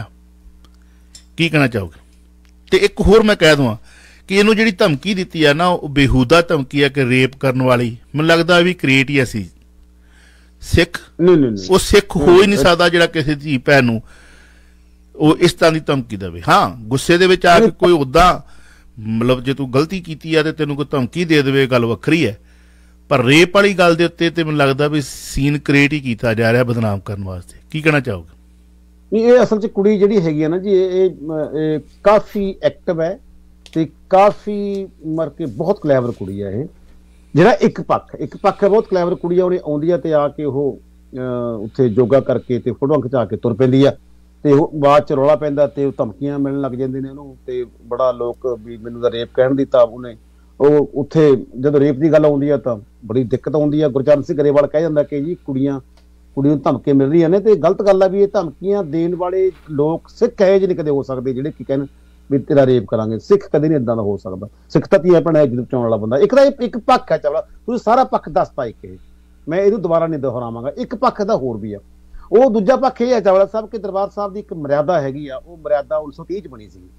ਕੀ ਕਹਿਣਾ ਚਾਹੋਗੇ? ਤੇ ਇੱਕ ਹੋਰ ਮੈਂ ਕਹਿ ਦਵਾਂ ਕਿ ਇਹਨੂੰ ਜਿਹੜੀ ਧਮਕੀ ਦਿੱਤੀ ਹੈ ਨਾ, ਉਹ ਬੇਹੂਦਾ ਧਮਕੀ ਹੈ ਕਿ ਰੇਪ ਕਰਨ ਵਾਲੀ। ਮੈਨੂੰ ਲੱਗਦਾ ਵੀ ਕ੍ਰੀਏਟ ਹੀ ਅਸੀਂ ਸਿੱਖ, ਉਹ ਸਿੱਖ ਹੋ ਹੀ ਨਹੀਂ ਸਕਦਾ ਜਿਹੜਾ ਕਿਸੇ ਧੀ ਭੈਣ ਨੂੰ ਉਹ ਇਸ ਤਰ੍ਹਾਂ ਦੀ ਧਮਕੀ ਦੇਵੇ। ਹਾਂ, ਗੁੱਸੇ ਦੇ ਵਿੱਚ ਆ ਕੇ ਕੋਈ ਉੱਦਾਂ ਮਤਲਬ ਜੇ ਤੂੰ ਗਲਤੀ ਕੀਤੀ ਆ ਤੇ ਤੈਨੂੰ ਕੋਈ ਧਮਕੀ ਦੇ ਦੇਵੇ, ਗੱਲ ਵੱਖਰੀ ਹੈ, ਪਰ ਰੇਪ ਵਾਲੀ ਗੱਲ ਦੇ ਉੱਤੇ ਤੇ ਮੈਨੂੰ ਲੱਗਦਾ ਵੀ ਸੀਨ ਕ੍ਰੀਏਟ ਹੀ ਕੀਤਾ ਜਾ ਰਿਹਾ ਬਦਨਾਮ ਕਰਨ ਵਾਸਤੇ। ਕੀ ਕਹਿਣਾ ਚਾਹੋਗੇ? ਨਹੀਂ, ਇਹ ਅਸਲ 'ਚ ਕੁੜੀ ਜਿਹੜੀ ਹੈਗੀ ਆ ਨਾ ਜੀ, ਇਹ ਕਾਫੀ ਐਕਟਿਵ ਹੈ ਤੇ ਕਾਫੀ ਮਰ ਕੇ ਬਹੁਤ ਕਲੈਵਰ ਕੁੜੀ ਹੈ। ਇਹ ਜਿਹੜਾ ਇੱਕ ਪੱਖ ਹੈ, ਬਹੁਤ ਕਲੈਵਰ ਕੁੜੀ ਆ। ਉਹਨੇ ਆਉਂਦੀ ਆ ਤੇ ਆ ਕੇ ਉਹ ਉੱਥੇ ਯੋਗਾ ਕਰਕੇ ਤੇ ਫੋਟੋਆਂ ਖਿਚਾ ਕੇ ਤੁਰ ਪੈਂਦੀ ਆ ਤੇ ਉਹ ਬਾਅਦ 'ਚ ਰੌਲਾ ਪੈਂਦਾ ਤੇ ਉਹ ਧਮਕੀਆਂ ਮਿਲਣ ਲੱਗ ਜਾਂਦੇ ਨੇ ਉਹਨੂੰ, ਤੇ ਬੜਾ ਲੋਕ ਵੀ ਮੈਨੂੰ ਤਾਂ ਰੇਪ ਕਹਿਣ ਦੀ ਤਾਂ ਉਹਨੇ ਉਹ ਉੱਥੇ ਜਦੋਂ ਰੇਪ ਦੀ ਗੱਲ ਆਉਂਦੀ ਆ ਤਾਂ ਬੜੀ ਦਿੱਕਤ ਆਉਂਦੀ ਆ। ਗੁਰਚਰਨ ਸਿੰਘ ਗਰੇਵਾਲ ਕਹਿ ਜਾਂਦਾ ਕਿ ਜੀ ਕੁੜੀ ਨੂੰ ਧਮਕੀਆਂ ਮਿਲ ਰਹੀਆਂ ਨੇ, ਤੇ ਗਲਤ ਗੱਲ ਆ ਵੀ ਇਹ ਧਮਕੀਆਂ ਦੇਣ ਵਾਲੇ ਲੋਕ ਸਿੱਖ ਹੈ ਜਿਹੇ ਨਹੀਂ ਕਦੇ ਹੋ ਸਕਦੇ ਜਿਹੜੇ ਕੀ ਕਹਿਣ ਵੀ ਤੇਰਾ ਰੇਪ ਕਰਾਂਗੇ। ਸਿੱਖ ਕਦੇ ਨਹੀਂ ਏਦਾਂ ਦਾ ਹੋ ਸਕਦਾ। ਸਿੱਖ ਤਾਂ ਧੀਆਂ ਭੈਣਾਂ ਇੱਜ਼ਤ ਬਚਾਉਣ ਵਾਲਾ ਬੰਦਾ। ਇੱਕ ਤਾਂ ਇੱਕ ਪੱਖ ਹੈ ਚਾਵਲਾ, ਤੁਸੀਂ ਸਾਰਾ ਪੱਖ ਦੱਸਤਾ ਇੱਕ ਇਹ, ਮੈਂ ਇਹਨੂੰ ਦੁਬਾਰਾ ਨਹੀਂ ਦੁਹਰਾਵਾਂਗਾ। ਇੱਕ ਪੱਖ ਦਾ ਹੋਰ ਵੀ ਆ, ਉਹ ਦੂਜਾ ਪੱਖ ਇਹ ਹੈ ਚਾਵਲਾ ਸਾਹਿਬ ਕਿ ਦਰਬਾਰ ਸਾਹਿਬ ਦੀ ਇੱਕ ਮਰਿਆਦਾ ਹੈਗੀ ਆ। ਉਹ ਮਰਿਆਦਾ 1930 'ਚ ਬਣੀ ਸੀਗੀ।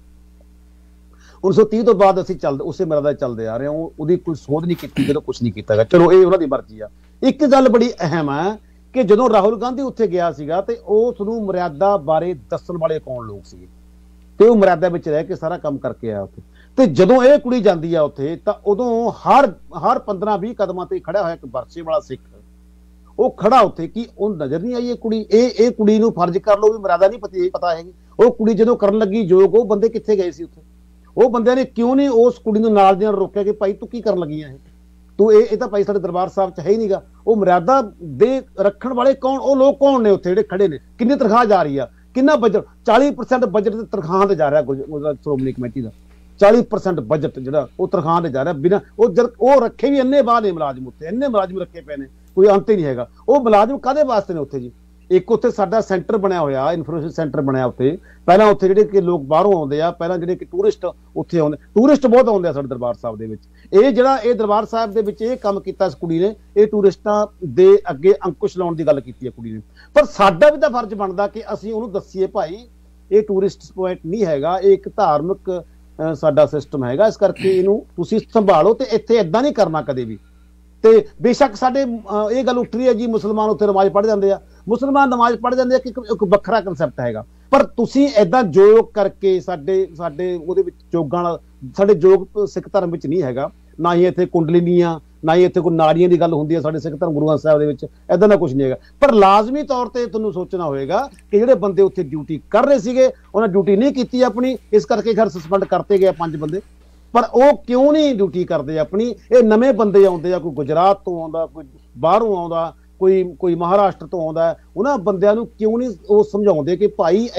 1930 ਤੋਂ ਬਾਅਦ ਅਸੀਂ ਉਸੇ ਮਰਿਆਦਾ ਚੱਲਦੇ ਆ ਰਹੇ ਹਾਂ। ਉਹਦੀ ਕੋਈ ਸੋਧ ਨਹੀਂ ਕੀਤੀ, ਜਦੋਂ ਕੁਛ ਨਹੀਂ ਕੀਤਾ ਗਿਆ। ਚਲੋ ਇਹ ਉਹਨਾਂ ਦੀ ਮਰਜ਼ੀ ਆ। ਇੱਕ ਗੱਲ ਬੜੀ ਅਹਿਮ ਹੈ ਕਿ ਜਦੋਂ ਰਾਹੁਲ ਗਾਂਧੀ ਉੱਥੇ ਗਿਆ ਸੀਗਾ ਤੇ ਉਸ ਨੂੰ ਮਰਿਆਦਾ ਬਾਰੇ ਦੱਸਣ ਵਾਲੇ ਕੌਣ ਲੋਕ ਸੀਗੇ, ਤੇ ਉਹ ਮਰਿਆਦਾ ਵਿੱਚ ਰਹਿ ਕੇ ਸਾਰਾ ਕੰਮ ਕਰਕੇ ਆਇਆ ਉੱਥੇ। ਤੇ ਜਦੋਂ ਇਹ ਕੁੜੀ ਜਾਂਦੀ ਆ ਉੱਥੇ ਤਾਂ ਉਦੋਂ ਹਰ 15-20 ਕਦਮਾਂ ਤੇ ਖੜਾ ਹੋਇਆ ਇੱਕ ਵਰਸੇ ਵਾਲਾ ਸਿੱਖ, ਉਹ ਖੜਾ ਉੱਥੇ। ਕਿ ਉਹ ਨਜ਼ਰ ਨਹੀਂ ਆਈ ਇਹ ਕੁੜੀ? ਇਹ ਕੁੜੀ ਨੂੰ ਫਰਜ਼ ਕਰ ਲਓ ਵੀ ਮਰਿਆਦਾ ਨਹੀਂ ਪਤਾ ਹੈਗੀ। ਉਹ ਕੁੜੀ ਜਦੋਂ ਕਰਨ ਲੱਗੀ ਯੋਗ, ਉਹ ਬੰਦੇ ਕਿੱਥੇ ਗਏ ਸੀ ਉੱਥੇ? ਉਹ ਬੰਦਿਆਂ ਨੇ ਕਿਉਂ ਨਹੀਂ ਉਸ ਕੁੜੀ ਨੂੰ ਨਾਲ ਦੀਆਂ ਰੋਕਿਆ ਕਿ ਭਾਈ ਤੂੰ ਕੀ ਕਰਨ ਲੱਗੀ ਆ? ਤੂੰ ਇਹ ਤਾਂ ਭਾਈ ਸਾਡੇ ਦਰਬਾਰ ਸਾਹਿਬ 'ਚ ਹੈ ਹੀ ਨਹੀਂਗਾ। ਉਹ ਮਰਿਆਦਾ ਦੇ ਰੱਖਣ ਵਾਲੇ ਕੌਣ? ਉਹ ਲੋਕ ਕੌਣ ਨੇ ਉੱਥੇ ਜਿਹੜੇ ਖੜੇ ਨੇ? ਕਿੰਨੀ ਤਨਖਾਹ ਜਾ ਰਹੀ ਆ? ਕਿੰਨਾ ਬਜਟ? 40% ਬਜਟ ਤੇ ਤਨਖਾਹਾਂ ਤੇ ਜਾ ਰਿਹਾ ਸ਼੍ਰੋਮਣੀ ਕਮੇਟੀ ਦਾ। 40% ਬਜਟ ਜਿਹੜਾ ਉਹ ਤਨਖਾਹਾਂ ਤੇ ਜਾ ਰਿਹਾ। ਬਿਨਾਂ ਉਹ ਰੱਖੇ ਵੀ ਇੰਨੇ ਬਾਅਦ ਨੇ ਮੁਲਾਜ਼ਮ ਉੱਥੇ, ਇੰਨੇ ਮੁਲਾਜ਼ਮ ਰੱਖੇ ਪਏ ਨੇ, ਕੋਈ ਅੰਤ ਹੀ ਨਹੀਂ ਹੈਗਾ। ਉਹ ਮੁਲਾਜ਼ਮ ਕਾਹਦੇ ਵਾਸਤੇ ਨੇ ਉੱਥੇ ਜੀ? ਇੱਕ ਉੱਥੇ ਸਾਡਾ ਸੈਂਟਰ ਬਣਿਆ ਹੋਇਆ, ਇਨਫੋਰਮੇਸ਼ਨ ਸੈਂਟਰ ਬਣਿਆ ਉੱਥੇ। ਪਹਿਲਾਂ ਉੱਥੇ ਜਿਹੜੇ ਕਿ ਲੋਕ ਬਾਹਰੋਂ ਆਉਂਦੇ ਆ, ਪਹਿਲਾਂ ਜਿਹੜੇ ਕਿ ਟੂਰਿਸਟ ਉੱਥੇ ਆਉਂਦੇ, ਟੂਰਿਸਟ ਬਹੁਤ ਆਉਂਦੇ ਆ ਸਾਡੇ ਦਰਬਾਰ ਸਾਹਿਬ ਦੇ ਵਿੱਚ। ਇਹ ਦਰਬਾਰ ਸਾਹਿਬ ਦੇ ਵਿੱਚ ਇਹ ਕੰਮ ਕੀਤਾ ਇਸ ਕੁੜੀ ਨੇ, ਇਹ ਟੂਰਿਸਟਾਂ ਦੇ ਅੱਗੇ ਅੰਕੁਸ਼ ਲਾਉਣ ਦੀ ਗੱਲ ਕੀਤੀ ਹੈ ਕੁੜੀ ਨੇ। ਪਰ ਸਾਡਾ ਵੀ ਤਾਂ ਫਰਜ਼ ਬਣਦਾ ਕਿ ਅਸੀਂ ਉਹਨੂੰ ਦੱਸੀਏ ਭਾਈ ਇਹ ਟੂਰਿਸਟ ਪੁਆਇੰਟ ਨਹੀਂ ਹੈਗਾ, ਇਹ ਇੱਕ ਧਾਰਮਿਕ ਸਾਡਾ ਸਿਸਟਮ ਹੈਗਾ, ਇਸ ਕਰਕੇ ਇਹਨੂੰ ਤੁਸੀਂ ਸੰਭਾਲੋ ਤੇ ਇੱਥੇ ਏਦਾਂ ਨਹੀਂ ਕਰਨਾ ਕਦੇ ਵੀ। ਤੇ ਬੇਸ਼ੱਕ ਸਾਡੇ ਇਹ ਗੱਲ ਉੱਠ ਰਹੀ ਹੈ ਜੀ ਮੁਸਲਮਾਨ ਉੱਥੇ ਨਮਾਜ਼ ਪੜ੍ਹ ਜਾਂਦੇ ਆ, ਮੁਸਲਮਾਨ ਨਮਾਜ਼ ਪੜ੍ਹ ਜਾਂਦੇ ਆ ਕਿ ਇੱਕ ਵੱਖਰਾ ਕਨਸੈਪਟ ਹੈਗਾ। ਪਰ ਤੁਸੀਂ ਏਦਾਂ ਯੋਗ ਕਰਕੇ ਸਾਡੇ ਉਹਦੇ ਵਿੱਚ ਯੋਗਾਂ ਨਾਲ, ਸਾਡੇ ਯੋਗ ਸਿੱਖ ਧਰਮ ਵਿੱਚ ਨਹੀਂ ਹੈਗਾ। ਨਾ ਹੀ ਇੱਥੇ ਕੁੰਡਲੀਨੀਆਂ, ਨਾ ਹੀ ਇੱਥੇ ਕੋਈ ਨਾੜੀਆਂ ਦੀ ਗੱਲ ਹੁੰਦੀ ਹੈ ਸਾਡੇ ਸਿੱਖ ਧਰਮ ਗੁਰੂਆਂ ਸਾਹਿਬ ਦੇ ਵਿੱਚ, ਏਦਾਂ ਦਾ ਕੁਛ ਨਹੀਂ ਹੈਗਾ। ਪਰ ਲਾਜ਼ਮੀ ਤੌਰ ਤੇ ਤੁਹਾਨੂੰ ਸੋਚਣਾ ਹੋਏਗਾ ਕਿ ਜਿਹੜੇ ਬੰਦੇ ਉੱਥੇ ਡਿਊਟੀ ਕਰ ਰਹੇ ਸੀਗੇ ਉਹਨਾਂ ਡਿਊਟੀ ਨਹੀਂ ਕੀਤੀ ਆਪਣੀ, ਇਸ ਕਰਕੇ ਘਰ ਸਸਪੈਂਡ ਕਰਤੇ ਗਏ 5 ਬੰਦੇ। ਪਰ ਉਹ ਕਿਉਂ ਨਹੀਂ ਡਿਊਟੀ ਕਰਦੇ ਆਪਣੀ? ਇਹ ਨਵੇਂ ਬੰਦੇ ਆਉਂਦੇ ਆ, ਕੋਈ ਗੁਜਰਾਤ ਤੋਂ ਆਉਂਦਾ, ਕੋਈ ਬਾਹਰੋਂ ਆਉਂਦਾ, ਕੋਈ ਮਹਾਰਾਸ਼ਟਰ ਤੋਂ ਆਉਂਦਾ। ਉਹਨਾਂ ਬੰਦਿਆਂ ਨੂੰ ਕਿਉਂ ਨਹੀਂ ਉਹ ਸਮਝਾਉਂਦੇ ਕਿ ਭਾਈ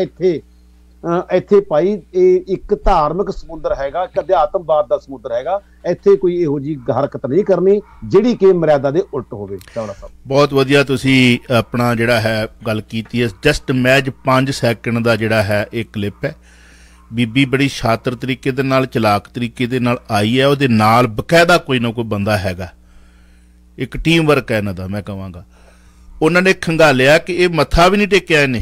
ਇੱਥੇ ਭਾਈ ਇਹ ਇੱਕ ਧਾਰਮਿਕ ਸਮੁੰਦਰ ਹੈਗਾ, ਇੱਕ ਅਧਿਆਤਮਵਾਦ ਦਾ ਸਮੁੰਦਰ ਹੈਗਾ, ਇੱਥੇ ਕੋਈ ਇਹੋ ਜਿਹੀ ਹਰਕਤ ਨਹੀਂ ਕਰਨੀ ਜਿਹੜੀ ਕਿ ਮਰਿਆਦਾ ਦੇ ਉਲਟ ਹੋਵੇ। ਚਾਵਲਾ ਸਾਹਿਬ ਬਹੁਤ ਵਧੀਆ ਤੁਸੀਂ ਆਪਣਾ ਜਿਹੜਾ ਹੈ ਗੱਲ ਕੀਤੀ ਹੈ। ਜਸਟ ਮੈਚ 5 ਸੈਕਿੰਡ ਦਾ ਜਿਹੜਾ ਹੈ ਇਹ ਕਲਿੱਪ ਹੈ। ਬੀਬੀ ਬੜੀ ਸ਼ਾਤਰ ਤਰੀਕੇ ਦੇ ਨਾਲ, ਚਲਾਕ ਤਰੀਕੇ ਦੇ ਨਾਲ ਆਈ ਹੈ। ਉਹਦੇ ਨਾਲ ਬਕਾਇਦਾ ਕੋਈ ਨਾ ਕੋਈ ਬੰਦਾ ਹੈਗਾ ਇੱਕ ਟੀਮ ਵਰਕ ਹੈ ਇਹਨਾਂ ਦਾ, ਮੈਂ ਕਹਾਂਗਾ। ਉਹਨਾਂ ਨੇ ਖੰਗਾਲਿਆ ਕਿ ਇਹ ਮੱਥਾ ਵੀ ਨਹੀਂ ਟੇਕਿਆ ਇਹਨੇ,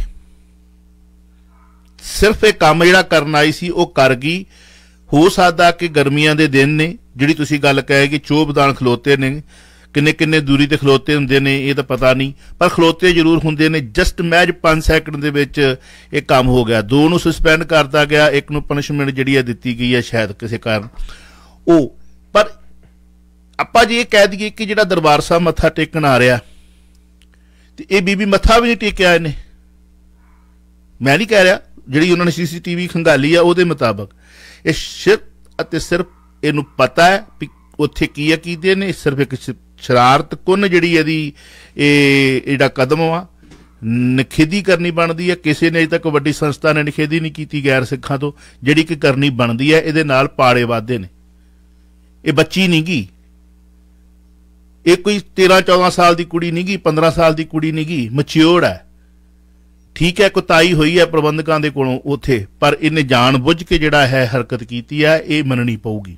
ਸਿਰਫ ਇਹ ਕੰਮ ਜਿਹੜਾ ਕਰਨ ਆਈ ਸੀ ਉਹ ਕਰ ਗਈ। ਹੋ ਸਕਦਾ ਕਿ ਗਰਮੀਆਂ ਦੇ ਦਿਨ ਨੇ, ਜਿਹੜੀ ਤੁਸੀਂ ਗੱਲ ਕਹੇ ਕਿ ਚੋਬਦਾਨ ਖਲੋਤੇ ਨੇ, ਕਿੰਨੇ ਕਿੰਨੇ ਦੂਰੀ ਤੇ ਖਲੋਤੇ ਹੁੰਦੇ ਨੇ ਇਹ ਤਾਂ ਪਤਾ ਨਹੀਂ, ਪਰ ਖਲੋਤੇ ਜ਼ਰੂਰ ਹੁੰਦੇ ਨੇ। ਜਸਟ ਮੈਚ 5 ਸੈਕਿੰਡ ਦੇ ਵਿੱਚ ਇਹ ਕੰਮ ਹੋ ਗਿਆ। 2 ਨੂੰ ਸਸਪੈਂਡ ਕਰਤਾ ਗਿਆ, 1 ਨੂੰ ਪਨਿਸ਼ਮੈਂਟ ਜਿਹੜੀ ਹੈ ਦਿੱਤੀ ਗਈ ਹੈ ਸ਼ਾਇਦ ਕਿਸੇ ਕਾਰਨ ਉਹ। ਪਰ ਆਪਾਂ ਜੇ ਇਹ ਕਹਿ ਦਈਏ ਕਿ ਜਿਹੜਾ ਦਰਬਾਰ ਸਾਹਿਬ ਮੱਥਾ ਟੇਕਣ ਆ ਰਿਹਾ ਤੇ ਇਹ ਬੀਬੀ ਮੱਥਾ ਵੀ ਨਹੀਂ ਟੇਕਿਆ ਇਹਨੇ, ਮੈਂ ਨਹੀਂ ਕਹਿ ਰਿਹਾ, ਜਿਹੜੀ ਉਹਨਾਂ ਨੇ CCTV ਖੰਗਾਲੀ ਆ ਉਹਦੇ ਮੁਤਾਬਕ ਇਹ ਸਿਰਫ ਅਤੇ ਸਿਰਫ ਇਹਨੂੰ ਪਤਾ ਹੈ ਵੀ ਉੱਥੇ ਕੀ ਹੈ ਕੀਦੇ ਨੇ। ਸਿਰਫ ਇੱਕ ਸ਼ਰਾਰਤ ਕੁੰਨ ਜਿਹੜੀ ਇਹਦੀ ਇਹ ਜਿਹੜਾ ਕਦਮ ਆ ਨਿਖੇਧੀ ਕਰਨੀ ਬਣਦੀ ਹੈ। ਕਿਸੇ ਨੇ ਅਜੇ ਤੱਕ ਵੱਡੀ ਸੰਸਥਾ ਨੇ ਨਿਖੇਧੀ ਨਹੀਂ ਕੀਤੀ ਗੈਰ ਸਿੱਖਾਂ ਤੋਂ, ਜਿਹੜੀ ਕਿ ਕਰਨੀ ਬਣਦੀ ਹੈ। ਇਹਦੇ ਨਾਲ ਪਾੜੇ ਵਾਧੇ ਨੇ। ਇਹ ਬੱਚੀ ਨਹੀਂ ਗੀ, ਇਹ ਕੋਈ 13-14 ਸਾਲ ਦੀ ਕੁੜੀ ਨਹੀਂ ਗੀ, 15 ਸਾਲ ਦੀ ਕੁੜੀ ਨਹੀਂ ਗੀ, ਮੈਚਿਓਰਡ ਹੈ। ਠੀਕ ਹੈ, ਕੁਤਾਈ ਹੋਈ ਹੈ ਪ੍ਰਬੰਧਕਾਂ ਦੇ ਕੋਲੋਂ ਉੱਥੇ, ਪਰ ਇਹਨੇ ਜਾਣ ਬੁੱਝ ਕੇ ਜਿਹੜਾ ਹੈ ਹਰਕਤ ਕੀਤੀ ਹੈ, ਇਹ ਮੰਨਣੀ ਪਊਗੀ।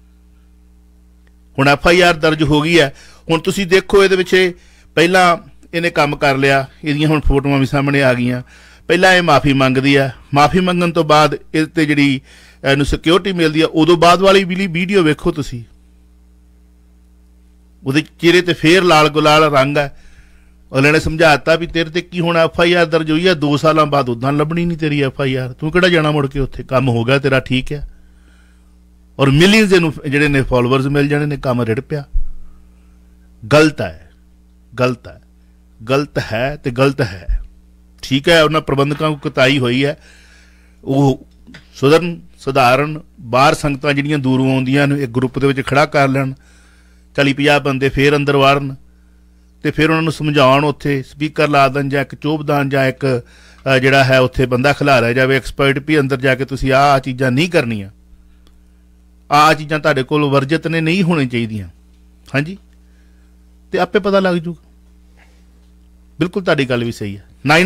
ਹੁਣ FIR ਦਰਜ ਹੋ ਗਈ ਹੈ। ਹੁਣ ਤੁਸੀਂ ਦੇਖੋ ਇਹਦੇ ਵਿੱਚ ਪਹਿਲਾਂ ਇਹਨੇ ਕੰਮ ਕਰ ਲਿਆ, ਇਹਦੀਆਂ ਹੁਣ ਫੋਟੋਆਂ ਵੀ ਸਾਹਮਣੇ ਆ ਗਈਆਂ। ਪਹਿਲਾਂ ਇਹ ਮਾਫੀ ਮੰਗਦੀ ਆ, ਮਾਫੀ ਮੰਗਣ ਤੋਂ ਬਾਅਦ ਇਹ ਤੇ ਜਿਹੜੀ ਇਹਨੂੰ ਸਿਕਿਉਰਿਟੀ ਮਿਲਦੀ ਆ, ਉਦੋਂ ਬਾਅਦ ਵਾਲੀ ਵੀ ਵੀਡੀਓ ਵੇਖੋ ਤੁਸੀਂ, ਉਹਦੇ ਚਿਹਰੇ ਤੇ ਫੇਰ ਲਾਲ ਗੁਲਾਲ ਰੰਗ ਹੈ। ਅਗਲੇ ਨੇ ਸਮਝਾਤਾ ਵੀ ਤੇਰੇ ਤੇ ਕੀ ਹੁਣ FIR ਦਰਜ ਹੋਈ ਆ, 2 ਸਾਲਾਂ ਬਾਅਦ ਉਦਾਂ ਲੱਭਣੀ ਨਹੀਂ ਤੇਰੀ FIR, ਤੂੰ ਕਿਹੜਾ ਜਾਣਾ ਮੁੜ ਕੇ ਉੱਥੇ, ਕੰਮ ਹੋ ਗਿਆ ਤੇਰਾ, ਠੀਕ ਹੈ। ਔਰ ਮਿਲੀਅਨਸ ਇਹਨੂੰ ਜਿਹੜੇ ਨੇ ਫਾਲੋਅਰਸ ਮਿਲ ਜਾਣੇ ਨੇ, ਕੰਮ ਰਿੜ ਪਿਆ। ਗਲਤ ਹੈ, ਗਲਤ ਹੈ, ਗਲਤ ਹੈ ਤੇ ਗਲਤ ਹੈ। ਠੀਕ ਹੈ, ਉਹਨਾਂ ਪ੍ਰਬੰਧਕਾਂ ਨੂੰ ਕੁਤਾਈ ਹੋਈ ਹੈ, ਉਹ ਸਧਾਰਨ ਬਾਹਰ ਸੰਗਤਾਂ ਜਿਹੜੀਆਂ ਦੂਰੋਂ ਆਉਂਦੀਆਂ ਨੇ ਇੱਕ ਗਰੁੱਪ ਦੇ ਵਿੱਚ ਖੜਾ ਕਰ ਲੈਣ, 40-50 ਬੰਦੇ ਫੇਰ ਅੰਦਰ ਵਾੜਨ ਤੇ ਫਿਰ ਉਹਨਾਂ ਨੂੰ ਸਮਝਾਉਣ, ਉੱਥੇ ਸਪੀਕਰ ਲਾ ਦੇਣ ਜਾਂ ਇੱਕ ਚੋਬਦਾਨ ਜਾਂ ਇੱਕ ਜਿਹੜਾ ਹੈ ਉੱਥੇ ਬੰਦਾ ਖਿਲਾਰਿਆ ਜਾਵੇ ਐਕਸਪਰਟ ਵੀ ਅੰਦਰ ਜਾ ਕੇ ਤੁਸੀਂ ਆਹ ਚੀਜ਼ਾਂ ਨਹੀਂ ਕਰਨੀਆਂ, ਆਹ ਚੀਜ਼ਾਂ ਤੁਹਾਡੇ ਕੋਲ ਵਰਜਿਤ ਨੇ, ਨਹੀਂ ਹੋਣੀ ਚਾਹੀਦੀਆਂ। ਹਾਂਜੀ, ਤੇ ਆਪੇ ਪਤਾ ਲੱਗ ਜੂਗਾ। ਬਿਲਕੁਲ ਤੁਹਾਡੀ ਗੱਲ ਵੀ ਸਹੀ ਹੈ।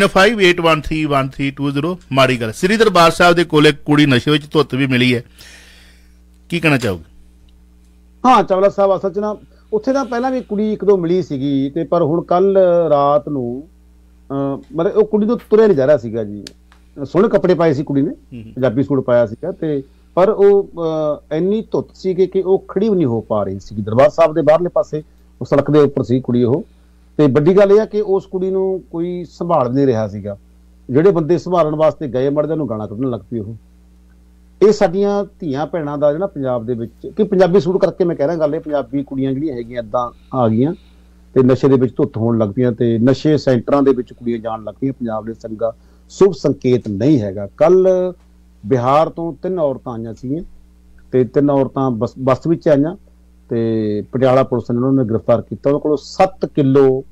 9058131320 ਮਾੜੀ ਗੱਲ। ਸ੍ਰੀ ਦਰਬਾਰ ਸਾਹਿਬ ਦੇ ਕੋਲ ਇੱਕ ਕੁੜੀ ਨਸ਼ੇ ਵਿੱਚ ਧੁੱਤ ਵੀ ਮਿਲੀ ਹੈ, ਕੀ ਕਹਿਣਾ ਚਾਹੋਗੇ? ਹਾਂ, ਚਾਵਲਾ ਸਾਹਿਬ ਅਸਲ 'ਚ ਨਾ ਉੱਥੇ ਤਾਂ ਪਹਿਲਾਂ ਵੀ ਕੁੜੀ 1-2 ਮਿਲੀ ਸੀਗੀ, ਤੇ ਪਰ ਹੁਣ ਕੱਲ ਰਾਤ ਨੂੰ ਮਤਲਬ ਉਹ ਕੁੜੀ ਤੋਂ ਤੁਰਿਆ ਨਹੀਂ ਜਾ ਰਿਹਾ ਸੀਗਾ ਜੀ। ਸੋਹਣੇ ਕੱਪੜੇ ਪਾਏ ਸੀ ਕੁੜੀ ਨੇ, ਪੰਜਾਬੀ ਸੂਟ ਪਾਇਆ ਸੀਗਾ, ਤੇ ਪਰ ਉਹ ਇੰਨੀ ਧੁੱਤ ਸੀ ਕਿ ਉਹ ਖੜੀ ਵੀ ਨਹੀਂ ਹੋ ਪਾ ਰਹੀ ਸੀ ਦਰਬਾਰ ਸਾਹਿਬ ਦੇ ਬਾਹਰਲੇ ਪਾਸੇ, ਉਹ ਸੜਕ ਦੇ ਉੱਪਰ ਸੀ ਕੁੜੀ ਉਹ। ਤੇ ਵੱਡੀ ਗੱਲ ਇਹ ਆ ਕਿ ਉਸ ਕੁੜੀ ਨੂੰ ਕੋਈ ਸੰਭਾਲ ਨਹੀਂ ਰਿਹਾ ਸੀਗਾ, ਜਿਹੜੇ ਬੰਦੇ ਸੰਭਾਲਣ ਵਾਸਤੇ ਗਏ ਮਰਦਿਆਂ ਨੂੰ ਗਾਲਾਂ ਕੱਢਣ ਲੱਗ ਪਈ ਉਹ। ਇਹ ਸਾਡੀਆਂ ਧੀਆਂ ਭੈਣਾਂ ਦਾ ਜਿਹੜਾ ਪੰਜਾਬ ਦੇ ਵਿੱਚ, ਕਿ ਪੰਜਾਬੀ ਸੂਟ ਕਰਕੇ ਮੈਂ ਕਹਿ ਰਿਹਾ ਗੱਲ, ਇਹ ਪੰਜਾਬੀ ਕੁੜੀਆਂ ਜਿਹੜੀਆਂ ਹੈਗੀਆਂ ਏਦਾਂ ਆ ਗਈਆਂ ਤੇ ਨਸ਼ੇ ਦੇ ਵਿੱਚ ਧੁੱਤ ਹੋਣ ਲੱਗ ਪਈਆਂ, ਤੇ ਨਸ਼ੇ ਸੈਂਟਰਾਂ ਦੇ ਵਿੱਚ ਕੁੜੀਆਂ ਜਾਣ ਲੱਗ ਪਈਆਂ। ਪੰਜਾਬ ਦੇ ਚੰਗਾ ਸ਼ੁਭ ਸੰਕੇਤ ਨਹੀਂ ਹੈਗਾ। ਕੱਲ ਬਿਹਾਰ ਤੋਂ 3 ਔਰਤਾਂ ਆਈਆਂ ਸੀਗੀਆਂ, ਤੇ 3 ਔਰਤਾਂ ਬੱਸ ਵਿੱਚ ਆਈਆਂ, ਤੇ ਪਟਿਆਲਾ ਪੁਲਿਸ ਨੇ ਉਹਨਾਂ ਨੂੰ ਗ੍ਰਿਫਤਾਰ ਕੀਤਾ। ਉਹਨਾਂ ਕੋਲੋਂ 7 ਕਿਲੋ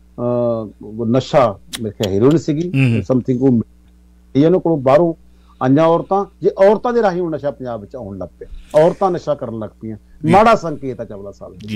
ਨਸ਼ਾ, ਮੇਰੇ ਖਿਆਲ ਹੈਰੋਇਨ ਸੀਗੀ ਸਮਥਿੰਗ, ਉਹ ਇਹਨਾਂ ਕੋਲੋਂ ਬਾਹਰੋਂ ਆਈਆਂ ਔਰਤਾਂ। ਜੇ ਔਰਤਾਂ ਦੇ ਰਾਹੀਂ ਨਸ਼ਾ ਪੰਜਾਬ ਵਿੱਚ ਆਉਣ ਲੱਗ ਪਿਆ, ਔਰਤਾਂ ਨਸ਼ਾ ਕਰਨ ਲੱਗ ਪਈਆਂ, ਮਾੜਾ ਸੰਕੇਤ ਆ ਚਾਵਲਾ ਸਾਹਿਬ ਜੀ।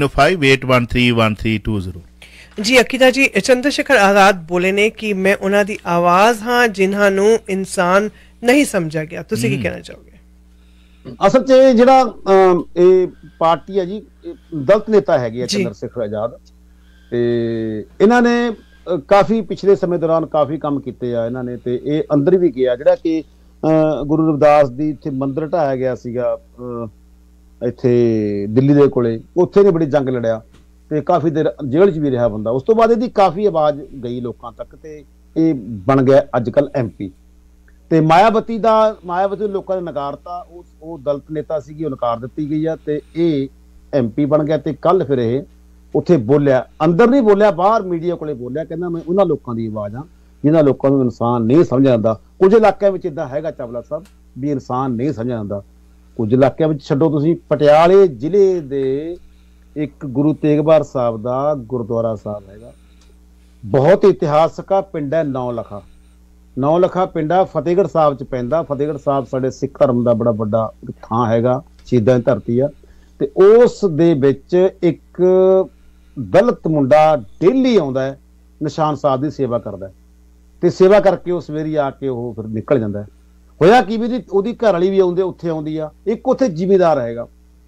9058131320 ਜੀ ਅਕੀਦਾ ਜੀ, ਚੰਦਰ ਸ਼ੇਖਰ ਆਜ਼ਾਦ ਬੋਲੇ ਨੇ ਕਿ ਮੈਂ ਉਹਨਾਂ ਦੀ ਆਵਾਜ਼ ਹਾਂ ਜਿਨ੍ਹਾਂ ਨੂੰ ਇਨਸਾਨ ਨਹੀਂ ਸਮਝਿਆ ਗਿਆ। ਤੁਸੀਂ ਕੀ ਕਹਿਣਾ ਚਾਹੋਗੇ? ਅਸਲ 'ਚ ਜਿਹੜਾ ਇਹ ਪਾਰਟੀ ਹੈ ਜੀ, ਦਲਿਤ ਨੇਤਾ ਹੈਗੇ ਆ ਚੰਦਰ ਸ਼ੇਖਰ ਆਜ਼ਾਦ, ਤੇ ਇਹਨਾਂ ਨੇ ਕਾਫੀ ਪਿਛਲੇ ਸਮੇਂ ਦੌਰਾਨ ਕਾਫੀ ਕੰਮ ਕੀਤੇ ਆ ਇਹਨਾਂ ਨੇ। ਤੇ ਇਹ ਅੰਦਰ ਵੀ ਗਿਆ, ਜਿਹੜਾ ਕਿ ਗੁਰੂ ਰਵਿਦਾਸ ਦੀ ਇੱਥੇ ਮੰਦਿਰ ਢਾਇਆ ਗਿਆ ਸੀਗਾ ਇੱਥੇ ਦਿੱਲੀ ਦੇ ਕੋਲੇ, ਉੱਥੇ ਨੇ ਬੜੀ ਜੰਗ ਲੜਿਆ ਤੇ ਕਾਫੀ ਦੇਰ ਜੇਲ੍ਹ 'ਚ ਵੀ ਰਿਹਾ ਬੰਦਾ। ਉਸ ਤੋਂ ਬਾਅਦ ਇਹਦੀ ਕਾਫੀ ਆਵਾਜ਼ ਗਈ ਲੋਕਾਂ ਤੱਕ, ਤੇ ਇਹ ਬਣ ਗਿਆ ਅੱਜ ਕੱਲ੍ਹ MP। ਤੇ ਮਾਇਆਵਤੀ ਲੋਕਾਂ ਨੇ ਨਕਾਰਤਾ, ਉਹ ਦਲਿਤ ਨੇਤਾ ਸੀਗੀ, ਉਹ ਨਕਾਰ ਦਿੱਤੀ ਗਈ ਆ, ਤੇ ਇਹ MP ਬਣ ਗਿਆ। ਤੇ ਕੱਲ ਫਿਰ ਇਹ ਉੱਥੇ ਬੋਲਿਆ, ਅੰਦਰ ਨਹੀਂ ਬੋਲਿਆ, ਬਾਹਰ ਮੀਡੀਆ ਕੋਲੇ ਬੋਲਿਆ, ਕਹਿੰਦਾ ਮੈਂ ਉਹਨਾਂ ਲੋਕਾਂ ਦੀ ਆਵਾਜ਼ ਹਾਂ ਜਿਨ੍ਹਾਂ ਲੋਕਾਂ ਨੂੰ ਇਨਸਾਨ ਨਹੀਂ ਸਮਝਿਆ ਜਾਂਦਾ। ਕੁਝ ਇਲਾਕਿਆਂ ਵਿੱਚ ਏਦਾਂ ਹੈਗਾ ਚਾਵਲਾ ਸਾਹਿਬ ਵੀ ਇਨਸਾਨ ਨਹੀਂ ਸਮਝਿਆ ਜਾਂਦਾ, ਕੁਝ ਇਲਾਕਿਆਂ ਵਿੱਚ ਛੱਡੋ ਤੁਸੀਂ। ਪਟਿਆਲੇ ਜ਼ਿਲ੍ਹੇ ਦੇ ਇੱਕ ਗੁਰੂ ਤੇਗ ਬਹਾਦਰ ਸਾਹਿਬ ਦਾ ਗੁਰਦੁਆਰਾ ਸਾਹਿਬ ਹੈਗਾ, ਬਹੁਤ ਇਤਿਹਾਸਕ ਆ, ਪਿੰਡ ਹੈ 9 ਲੱਖਾ ਪਿੰਡ ਆ, ਫਤਿਹਗੜ੍ਹ ਸਾਹਿਬ 'ਚ ਪੈਂਦਾ। ਫਤਿਹਗੜ੍ਹ ਸਾਹਿਬ ਸਾਡੇ ਸਿੱਖ ਧਰਮ ਦਾ ਬੜਾ ਵੱਡਾ ਥਾਂ ਹੈਗਾ, ਸ਼ਹੀਦਾਂ ਦੀ ਧਰਤੀ ਆ। ਤੇ ਉਸ ਦੇ ਵਿੱਚ ਇੱਕ ਦਲਿਤ ਮੁੰਡਾ ਡੇਲੀ ਆਉਂਦਾ ਹੈ, ਨਿਸ਼ਾਨ ਸਾਹਿਬ ਦੀ ਸੇਵਾ ਕਰਦਾ, ਤੇ ਸੇਵਾ ਕਰਕੇ ਉਹ ਸਵੇਰੀ ਆ ਕੇ ਉਹ ਫਿਰ ਨਿਕਲ ਜਾਂਦਾ। ਹੋਇਆ ਕੀ ਵੀ ਉਹਦੀ ਘਰ ਵਾਲੀ ਵੀ ਉੱਥੇ ਆਉਂਦੀ ਆ, ਇੱਕ ਉੱਥੇ ਜ਼ਿਮੀਦਾਰ ਹੈਗਾ,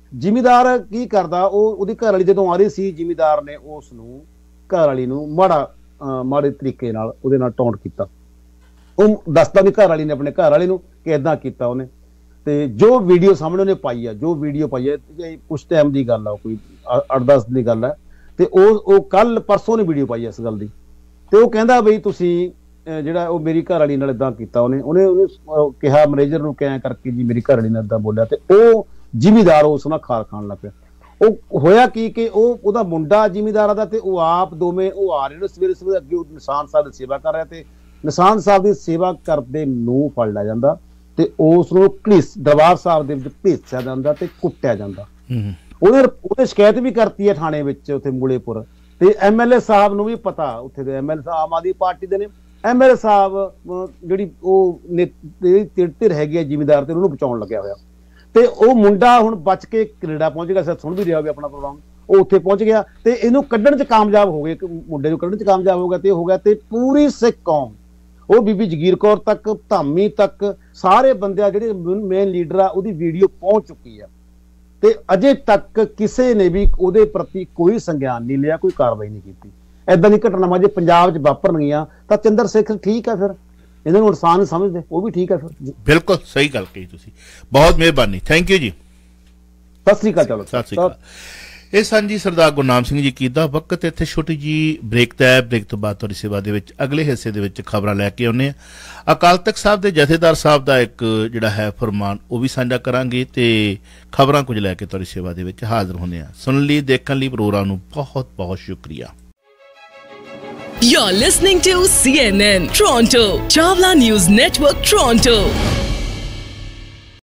ਜ਼ਿਮੀਦਾਰ ਕੀ ਕਰਦਾ, ਉਹਦੀ ਘਰ ਵਾਲੀ ਜਦੋਂ ਆ ਰਹੀ ਸੀ, ਜ਼ਿਮੀਦਾਰ ਨੇ ਉਸ ਨੂੰ ਘਰ ਵਾਲੀ ਨੂੰ ਮਾੜੇ ਤਰੀਕੇ ਨਾਲ ਉਹਦੇ ਨਾਲ ਟੌਂਟ ਕੀਤਾ। ਉਹ ਦੱਸਦਾ ਵੀ ਘਰ ਵਾਲੀ ਨੇ ਆਪਣੇ ਘਰ ਵਾਲੇ ਨੂੰ ਕਿ ਏਦਾਂ ਕੀਤਾ ਉਹਨੇ। ਤੇ ਜੋ ਵੀਡੀਓ ਸਾਹਮਣੇ ਉਹਨੇ ਪਾਈ ਆ, ਕੁਛ ਟਾਈਮ ਦੀ ਗੱਲ ਆ, ਕੋਈ 8-10 ਦੀ ਗੱਲ ਹੈ। ਤੇ ਉਹ ਕੱਲ ਪਰਸੋਂ ਨੇ ਵੀਡੀਓ ਪਾਈ ਇਸ ਗੱਲ ਦੀ। ਤੇ ਉਹ ਕਹਿੰਦਾ ਬਈ ਤੁਸੀਂ ਜਿਹੜਾ ਉਹ ਮੇਰੀ ਘਰ ਵਾਲੀ ਨਾਲ ਏਦਾਂ ਕੀਤਾ, ਉਹਨੇ ਕਿਹਾ ਮੈਨੇਜਰ ਨੂੰ ਕਿਹਾ ਕਰਕੇ ਜੀ ਮੇਰੀ ਘਰ ਵਾਲੀ ਨਾਲ ਏਦਾਂ ਬੋਲਿਆ। ਤੇ ਉਹ ਜ਼ਿਮੀਦਾਰ ਉਸ ਨਾਲ ਖਾਰ ਖਾਣ ਲੱਗ ਪਿਆ। ਉਹ ਹੋਇਆ ਕੀ ਕਿ ਉਹਦਾ ਮੁੰਡਾ ਜ਼ਿਮੀਦਾਰਾਂ ਦਾ ਤੇ ਉਹ ਆਪ ਦੋਵੇਂ ਉਹ ਆ ਰਹੇ ਨੇ ਸਵੇਰੇ ਅੱਗੇ ਨਿਸ਼ਾਨ ਸਾਹਿਬ ਦੀ ਸੇਵਾ ਕਰ ਰਿਹਾ, ਤੇ ਨਿਸ਼ਾਨ ਸਾਹਿਬ ਦੀ ਸੇਵਾ ਕਰਦੇ ਨੂੰ ਫੜ ਲਿਆ ਜਾਂਦਾ ਤੇ ਉਸ ਨੂੰ ਦਰਬਾਰ ਸਾਹਿਬ ਦੇ ਵਿੱਚ ਭੇਜਿਆ ਜਾਂਦਾ ਤੇ ਕੁੱਟਿਆ ਜਾਂਦਾ। ਉਹਨੇ ਸ਼ਿਕਾਇਤ ਵੀ ਕਰਤੀ ਹੈ ਥਾਣੇ ਵਿੱਚ ਉੱਥੇ ਮੂਲੇਪੁਰ। ਤੇ MLA ਸਾਹਿਬ ਨੂੰ ਵੀ ਪਤਾ, ਉੱਥੇ ਦੇ MLA ਸਾਹਿਬ ਆਮ ਆਦਮੀ ਪਾਰਟੀ ਦੇ ਨੇ। MLA ਸਾਹਿਬ ਜਿਹੜੀ ਉਹ ਧਿਰ ਹੈਗੀ ਹੈ ਜ਼ਿਮੀਦਾਰ ਤੇ ਉਹਨੂੰ ਬਚਾਉਣ ਲੱਗਿਆ ਹੋਇਆ। ਤੇ ਉਹ ਮੁੰਡਾ ਹੁਣ ਬਚ ਕੇ ਕੈਨੇਡਾ ਪਹੁੰਚ ਗਿਆ, ਸੁਣ ਵੀ ਰਿਹਾ ਹੋਵੇ ਆਪਣਾ ਪ੍ਰੋਗਰਾਮ, ਉਹ ਉੱਥੇ ਪਹੁੰਚ ਗਿਆ ਤੇ ਇਹਨੂੰ ਕੱਢਣ 'ਚ ਕਾਮਯਾਬ ਹੋ ਗਏ, ਮੁੰਡੇ ਨੂੰ ਕੱਢਣ 'ਚ ਕਾਮਯਾਬ ਹੋ ਗਿਆ। ਤੇ ਹੋ ਗਿਆ ਤੇ ਪੂਰੀ ਸਿੱਖ ਕੌਮ, ਉਹ ਬੀਬੀ ਜਗੀਰ ਕੌਰ ਤੱਕ, ਧਾਮੀ ਤੱਕ, ਸਾਰੇ ਬੰਦੇ ਜਿਹੜੇ ਮੇਨ ਲੀਡਰ ਆ, ਉਹਦੀ ਵੀਡੀਓ ਪਹੁੰਚ ਚੁੱਕੀ ਆ। ਤੇ ਅਜੇ ਤੱਕ ਕਿਸੇ ਨੇ ਵੀ ਉਹਦੇ ਪ੍ਰਤੀ ਕੋਈ ਸੰਗਿਆਨ ਨਹੀਂ ਲਿਆ, ਕੋਈ ਕਾਰਵਾਈ ਨਹੀਂ ਕੀਤੀ। ਏਦਾਂ ਦੀ ਘਟਨਾਵਾਂ ਜੇ ਪੰਜਾਬ 'ਚ ਵਾਪਰਨਗੀਆਂ ਤਾਂ ਚੰਦਰ ਸ਼ੇਖਰ ਠੀਕ ਹੈ, ਫਿਰ ਇਹਨਾਂ ਨੂੰ ਇਨਸਾਨ ਸਮਝਦੇ, ਉਹ ਵੀ ਠੀਕ ਹੈ ਫਿਰ। ਬਿਲਕੁਲ ਸਹੀ ਗੱਲ ਕਹੀ ਤੁਸੀਂ, ਬਹੁਤ ਮਿਹਰਬਾਨੀ, ਥੈਂਕ ਯੂ ਜੀ, ਸਤਿ ਸ੍ਰੀ ਅਕਾਲ। ਚਲੋ ਸਤਿ ਸ੍ਰੀ ਅਕਾਲ। ਇਹ ਸਨ ਜੀ ਸਰਦਾਰ ਗੁਰਨਾਮ ਸਿੰਘ ਜੀ ਕੀਦਾ। ਵਕਤ ਇੱਥੇ ਛੋਟੀ ਜੀ ਬ੍ਰੇਕ ਦਾ ਹੈ। ਬ੍ਰੇਕ ਤੋਂ ਬਾਅਦ ਤੁਹਾਡੀ ਸੇਵਾ ਦੇ ਵਿੱਚ ਅਗਲੇ ਹਿੱਸੇ ਦੇ ਵਿੱਚ ਖਬਰਾਂ ਲੈ ਕੇ ਆਉਂਦੇ ਹਾਂ। ਅਕਾਲ ਤਖਤ ਸਾਹਿਬ ਦੇ ਜਥੇਦਾਰ ਸਾਹਿਬ ਦਾ ਇੱਕ ਜਿਹੜਾ ਹੈ ਫਰਮਾਨ ਉਹ ਵੀ ਸਾਂਝਾ ਕਰਾਂਗੇ ਤੇ ਖਬਰਾਂ ਕੁਝ ਲੈ ਕੇ ਤੁਹਾਡੀ ਸੇਵਾ ਦੇ ਵਿੱਚ ਹਾਜ਼ਰ ਹੁੰਦੇ ਹਾਂ। ਸੁਣਨ ਲਈ, ਦੇਖਣ ਲਈ ਪ੍ਰੋਗਰਾਮ ਨੂੰ ਬਹੁਤ ਬਹੁਤ ਸ਼ੁਕਰੀਆ। You're listening to CNN Toronto, Chawla News Network Toronto.